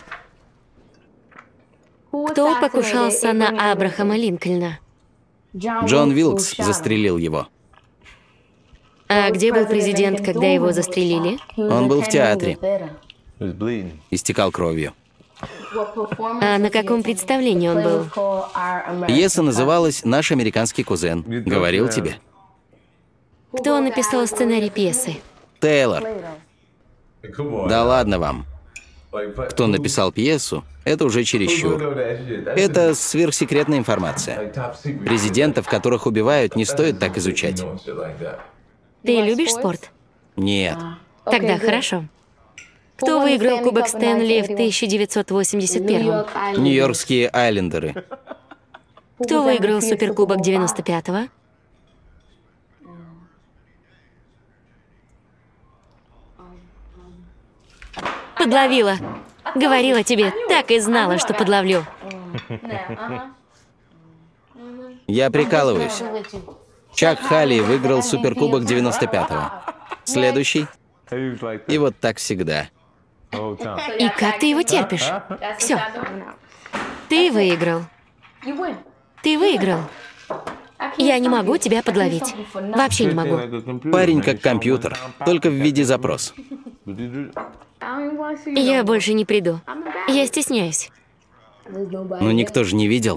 Кто покушался на Абрахама Линкольна? Джон Вилкс застрелил его. А где был президент, когда его застрелили? Он был в театре. Истекал кровью. А на каком представлении он был? Пьеса называлась «Наш американский кузен». Говорил тебе. Кто написал сценарий пьесы? Тейлор. Да ладно вам. Кто написал пьесу, это уже чересчур. Это сверхсекретная информация. Президентов, которых убивают, не стоит так изучать. Ты любишь спорт? Нет. Тогда хорошо. Кто выиграл Кубок Стэнли в тысяча девятьсот восемьдесят первом? Нью-Йоркские Айлендеры. Кто выиграл Суперкубок девяносто пятого? Подловила. Говорила тебе, так и знала, что подловлю. Я прикалываюсь. Чак Халли выиграл Суперкубок девяносто пятого. Следующий. И вот так всегда. И как ты его терпишь? Все. Ты выиграл. Ты выиграл. Я не могу тебя подловить. Вообще не могу. Парень как компьютер, только в виде запрос. Я больше не приду. Я стесняюсь. Но никто же не видел.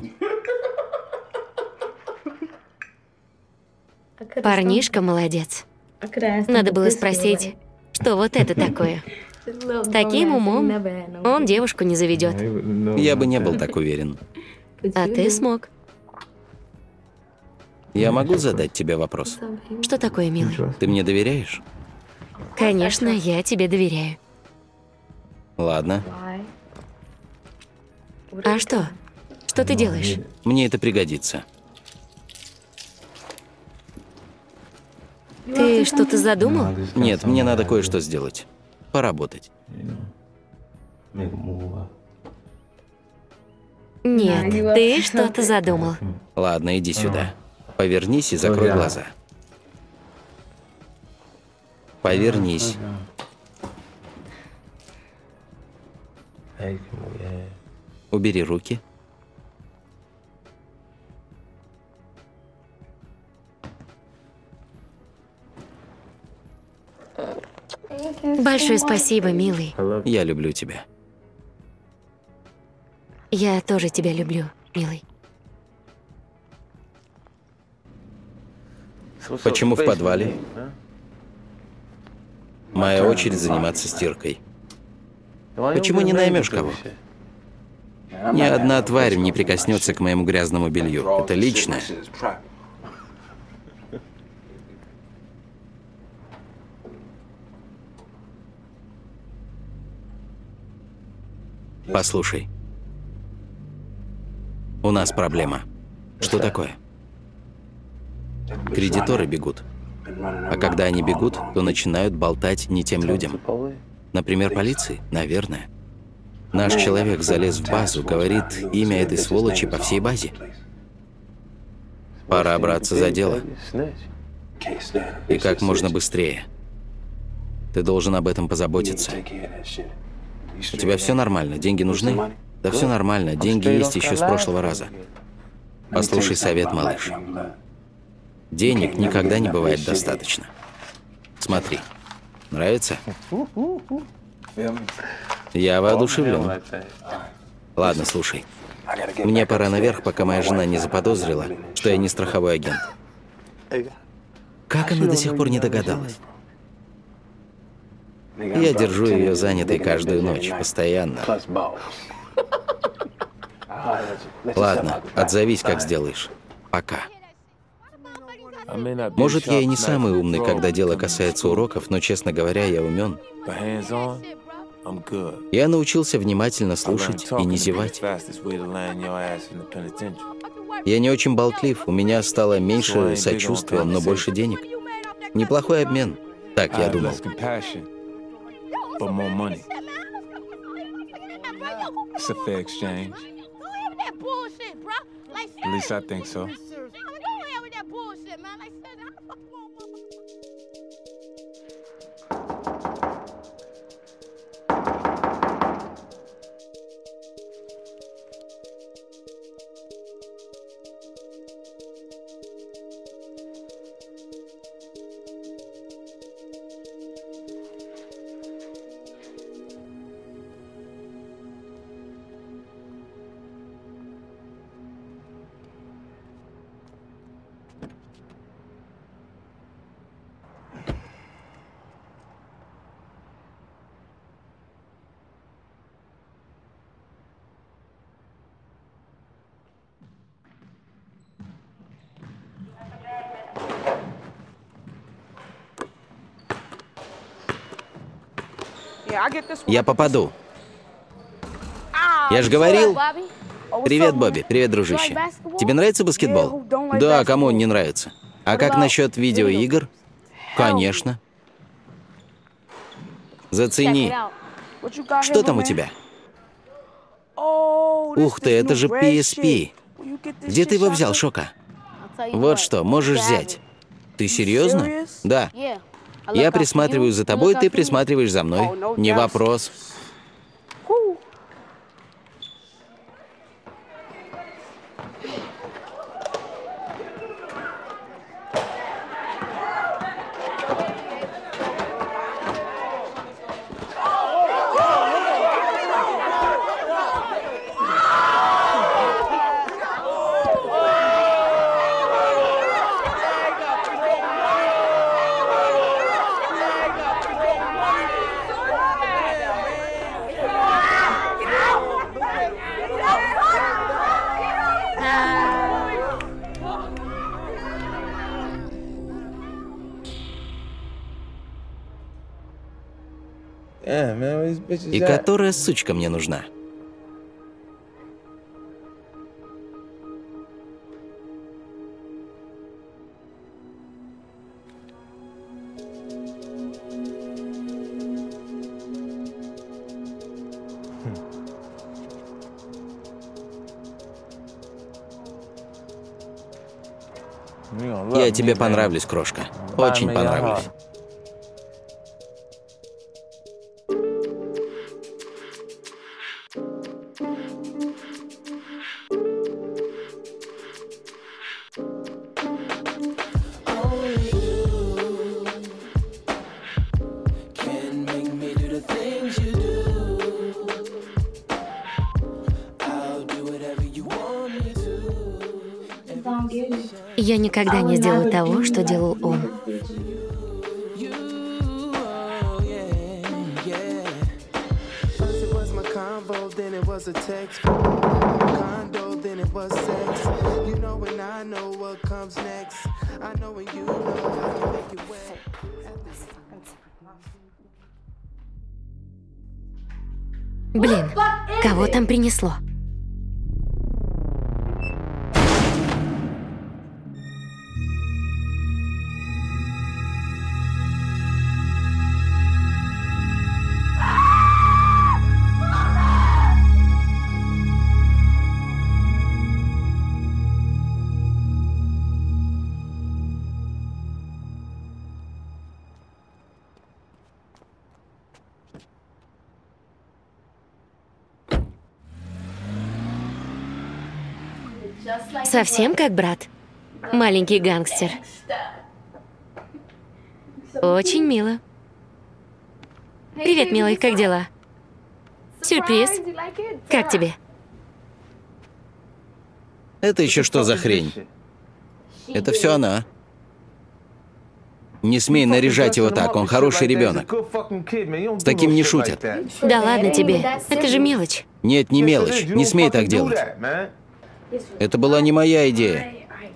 Парнишка молодец. Надо было спросить, что вот это такое. Таким умом он девушку не заведет. Я бы не был так уверен. А ты смог. Я могу задать тебе вопрос? Что такое, милый? Ты мне доверяешь? Конечно, я тебе доверяю. Ладно. А что? Что ты делаешь? Мне это пригодится. Ты что-то задумал? Нет, мне надо кое-что сделать. Поработать. Нет, ты что-то задумал. Ладно, иди сюда. Повернись и закрой глаза. Повернись. Убери руки. Большое спасибо, милый. Я люблю тебя. Я тоже тебя люблю, милый. Почему в подвале? Моя очередь заниматься стиркой. Почему не наймешь кого? Ни одна тварь не прикоснется к моему грязному белью. Это личное. Послушай. У нас проблема. Что такое? Кредиторы бегут. А когда они бегут, то начинают болтать не тем людям. Например, полиции? Наверное. Наш человек залез в базу, говорит имя этой сволочи по всей базе. Пора браться за дело. И как можно быстрее. Ты должен об этом позаботиться. У тебя все нормально? Деньги нужны? Да все нормально. Деньги есть еще с прошлого раза. Послушай совет, малыш. Денег никогда не бывает достаточно. Смотри. Нравится? Я воодушевлен. Ладно, слушай. Мне пора наверх, пока моя жена не заподозрила, что я не страховой агент. Как она до сих пор не догадалась? Я держу ее занятой каждую ночь, постоянно. Ладно, отзовись, как сделаешь. Пока. Может, я и не самый умный, когда дело касается уроков, но, честно говоря, я умен. Я научился внимательно слушать и не зевать. Я не очень болтлив, у меня стало меньше сочувствия, но больше денег. Неплохой обмен, так я думал. Я попаду. Я же говорил... Привет, Бобби. Привет, дружище. Тебе нравится баскетбол? Да, кому он не нравится? А как насчет видеоигр? Конечно. Зацени. Что там у тебя? Ух ты, это же пи эс пи. Где ты его взял, Шока? Вот что, можешь взять. Ты серьезно? Да. Я присматриваю за тобой, ты присматриваешь за мной. Не вопрос. И которая сучка мне нужна? Я тебе понравлюсь, крошка. Очень понравлюсь. Я никогда не сделаю того, что делал он. Блин, кого там принесло? Совсем как брат. Маленький гангстер. Очень мило. Привет, милый, как дела? Сюрприз. Как тебе? Это еще что за хрень? Это все она. Не смей наряжать его так, он хороший ребенок. С таким не шутят. Да ладно тебе, это же мелочь. Нет, не мелочь, не смей так делать. Это была не моя идея.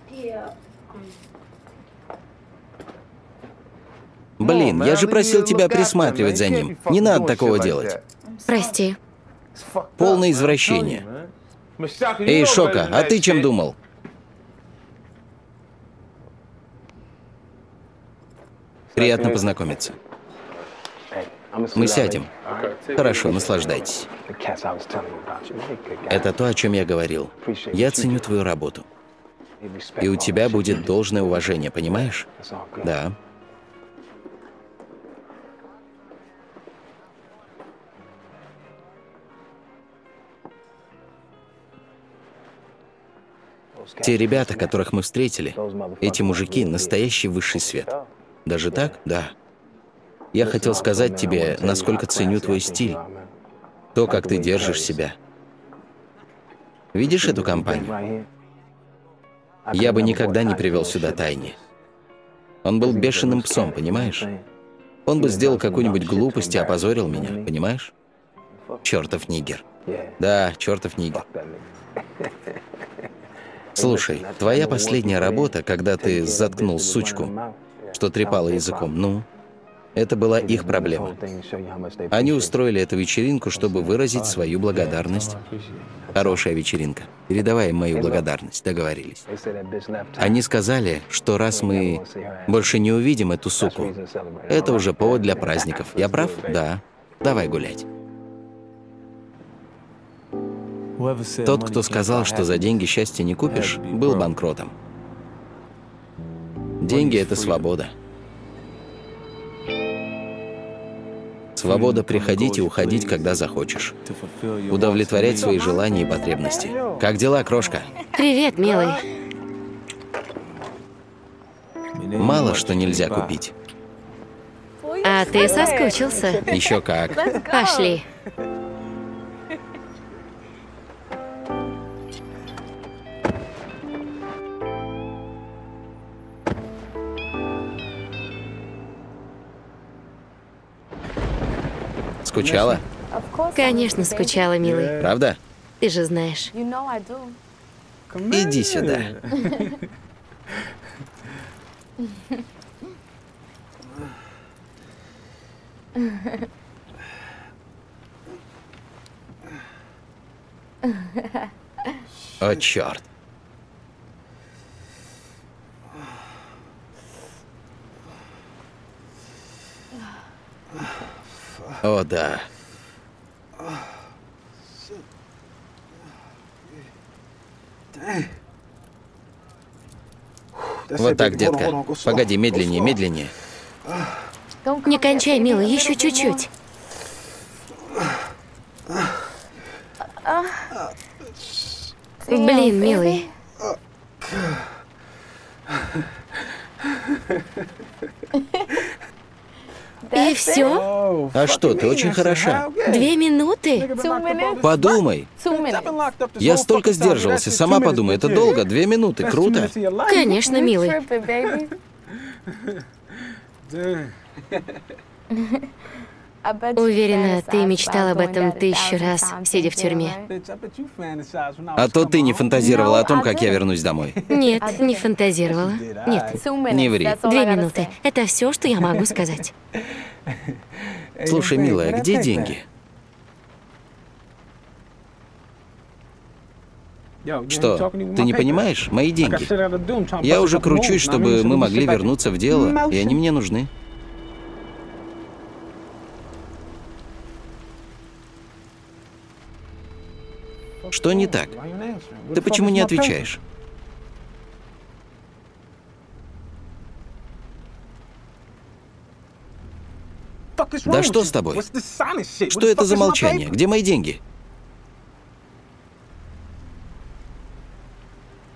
Блин, я же просил тебя присматривать за ним. Не надо такого делать. Прости. Полное извращение. Эй, Шока, а ты чем думал? Приятно познакомиться. Мы сядем. Хорошо, наслаждайтесь. Это то, о чем я говорил. Я ценю твою работу. И у тебя будет должное уважение, понимаешь? Да. Те ребята, которых мы встретили, эти мужики — настоящий высший свет. Даже так? Да. Я хотел сказать тебе, насколько ценю твой стиль. То, как ты держишь себя. Видишь эту компанию? Я бы никогда не привел сюда Тайни. Он был бешеным псом, понимаешь? Он бы сделал какую-нибудь глупость и опозорил меня, понимаешь? Чертов нигер. Да, чертов нигер. Слушай, твоя последняя работа, когда ты заткнул сучку, что трепала языком, ну, это была их проблема. Они устроили эту вечеринку, чтобы выразить свою благодарность. Хорошая вечеринка. Передавай им мою благодарность, договорились. Они сказали, что раз мы больше не увидим эту суку, это уже повод для праздников. Я прав? Да. Давай гулять. Тот, кто сказал, что за деньги счастья не купишь, был банкротом. Деньги — это свобода. Свобода приходить и уходить, когда захочешь. Удовлетворять свои желания и потребности. Как дела, крошка? Привет, милый. Мало что нельзя купить. А ты соскучился? Еще как. Пошли. Скучала? Конечно, скучала, милый. Правда? Ты же знаешь. Иди сюда. О, черт. О, да. Вот так, детка. Погоди, медленнее, медленнее. Не кончай, милый, еще чуть-чуть. Блин, милый. И все? А что, ты очень хороша. Две минуты? Подумай. Я столько сдерживался. Сама подумай, это долго. Две минуты. Круто. Конечно, милый. Уверена, ты мечтал об этом тысячу раз, сидя в тюрьме. А то ты не фантазировала о том, как я вернусь домой. Нет, не фантазировала. Нет, Не ври. две минуты. Это все, что я могу сказать. Слушай, милая, где деньги? Что, ты не понимаешь? Мои деньги. Я уже кручусь, чтобы мы могли вернуться в дело, и они мне нужны. Что не так? Ты почему не отвечаешь? Да что с тобой? Что это за молчание? Где мои деньги?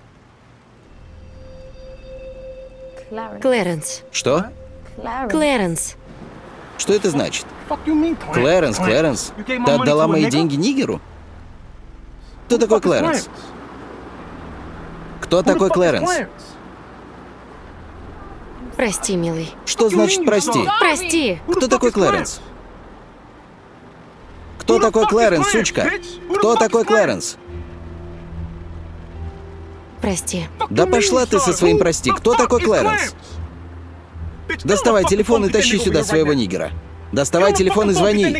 Клэренс. Что? Клэренс. Что это значит? Клэренс, Клэренс. Ты отдала мои деньги нигеру? Кто такой Клэренс? Кто такой Клэренс? Прости, милый. Что значит прости? Прости. Кто такой Клэренс? Кто такой Клэренс, сучка? Кто такой Клэренс? Прости. Да пошла ты со своим прости. Кто такой Клэренс? Доставай телефон и тащи сюда своего нигера. Доставай телефон и звони.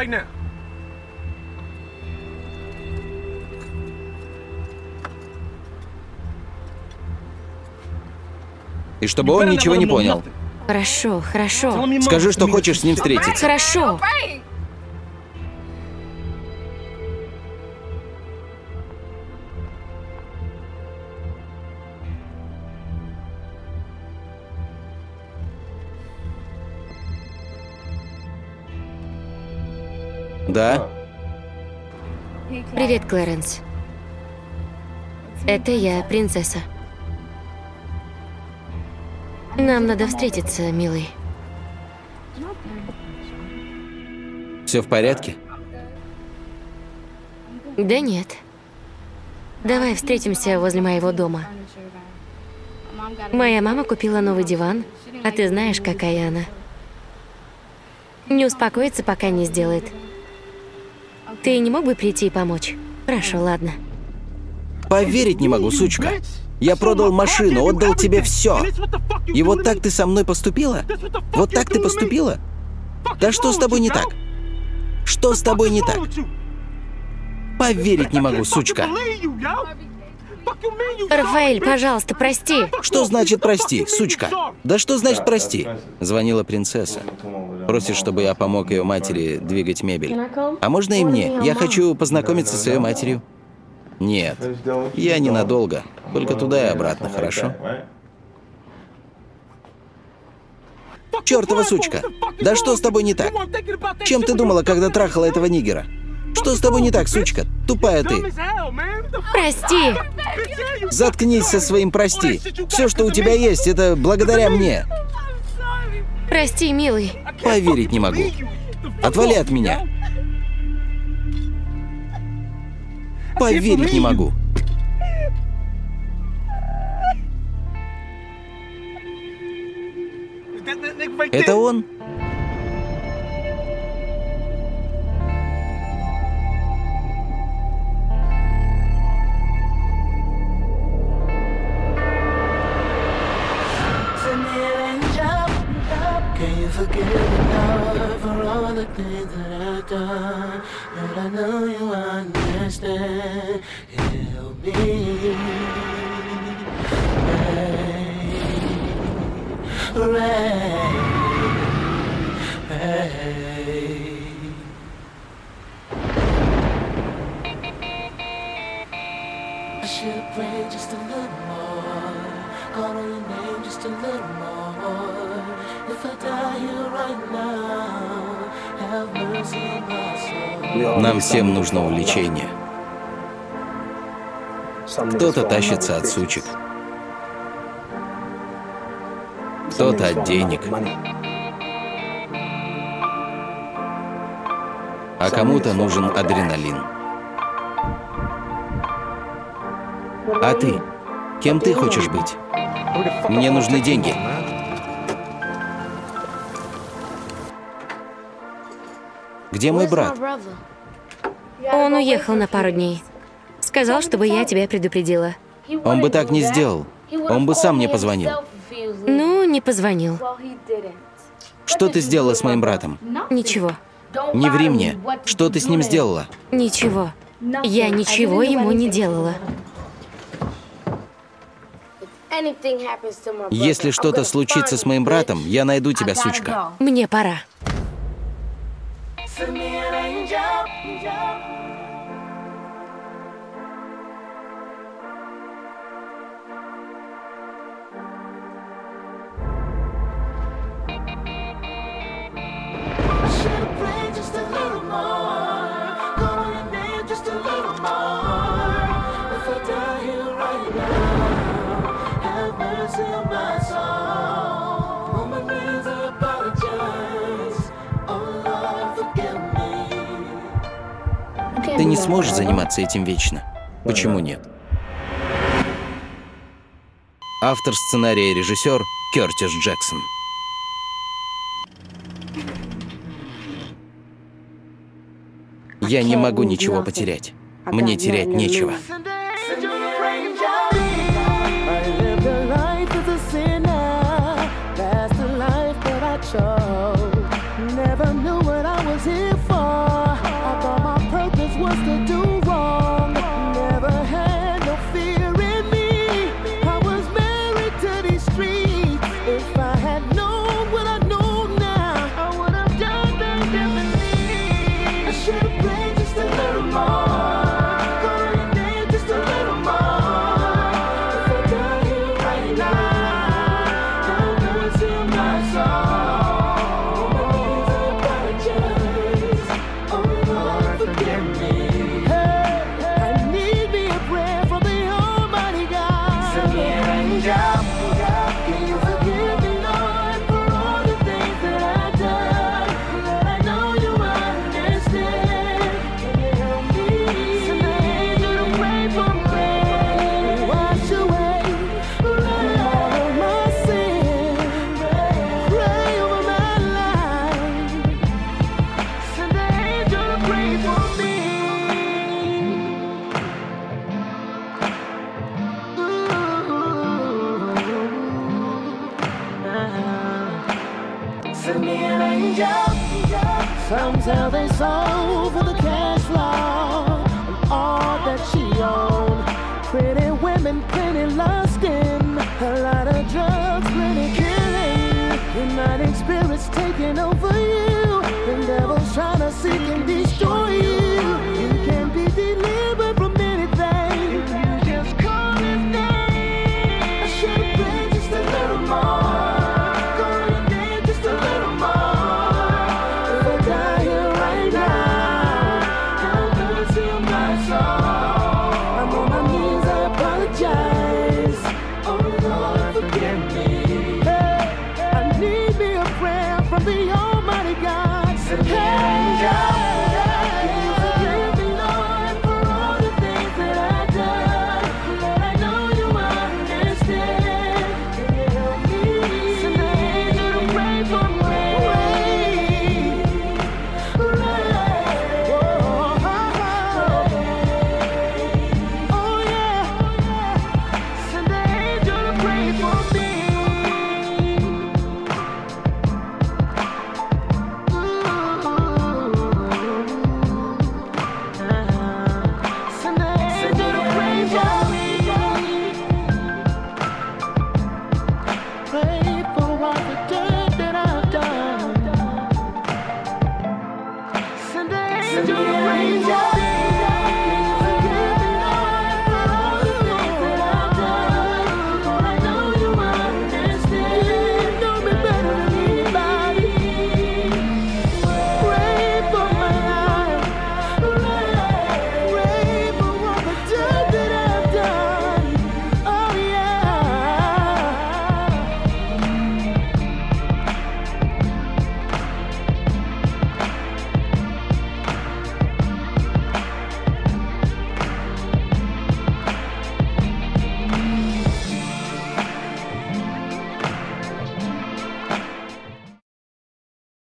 И чтобы он ничего не понял. Хорошо, хорошо. Скажи, что хочешь с ним встретиться. Хорошо. Да? Привет, Клэренс. Это я, принцесса. Нам надо встретиться, милый. Все в порядке? Да нет. Давай встретимся возле моего дома. Моя мама купила новый диван, а ты знаешь, какая она. Не успокоится, пока не сделает. Ты не мог бы прийти и помочь? Хорошо, ладно. Поверить не могу, сучка. Я продал машину, отдал тебе все. И вот так ты со мной поступила? Вот так ты поступила? Да что с тобой не так? Что с тобой не так? Поверить не могу, сучка. Рафаэль, пожалуйста, прости. Что значит прости, сучка? Да что значит прости? Звонила принцесса. Просит, чтобы я помог ее матери двигать мебель. А можно и мне? Я хочу познакомиться с ее матерью. Нет, я ненадолго. Только туда и обратно, хорошо? Чёртова сучка! Да что с тобой не так? Чем ты думала, когда трахала этого нигера? Что с тобой не так, сучка? Тупая ты. Прости. Заткнись со своим прости. Все, что у тебя есть, это благодаря мне. Прости, милый. Поверить не могу. Отвали от меня. Поверить не могу. Это он? Forgive me now for all the things that I've done, but I know you understand. Help me, right, right, right. I should pray just a little more, call on your name just a little more. If I die here right now, have mercy on my soul. Нам всем нужно увлечение. Кто-то тащится от сучек. Кто-то от денег. А кому-то нужен адреналин. А ты? Кем ты хочешь быть? Мне нужны деньги. Где мой брат? Он уехал на пару дней. Сказал, чтобы я тебя предупредила. Он бы так не сделал. Он бы сам мне позвонил. Ну, не позвонил. Что ты сделала с моим братом? Ничего. Не ври мне. Что ты с ним сделала? Ничего. Я ничего ему не делала. Если что-то случится с моим братом, я найду тебя, сучка. Мне пора. Send me an angel. I should have prayed just a little more, call on your name just a little more. If I die here right now, have mercy on my soul. Ты не сможешь заниматься этим вечно. Почему нет? Автор сценария и режиссер Кертис Джексон. Я не могу ничего потерять. Мне терять нечего. Some tell they soul for the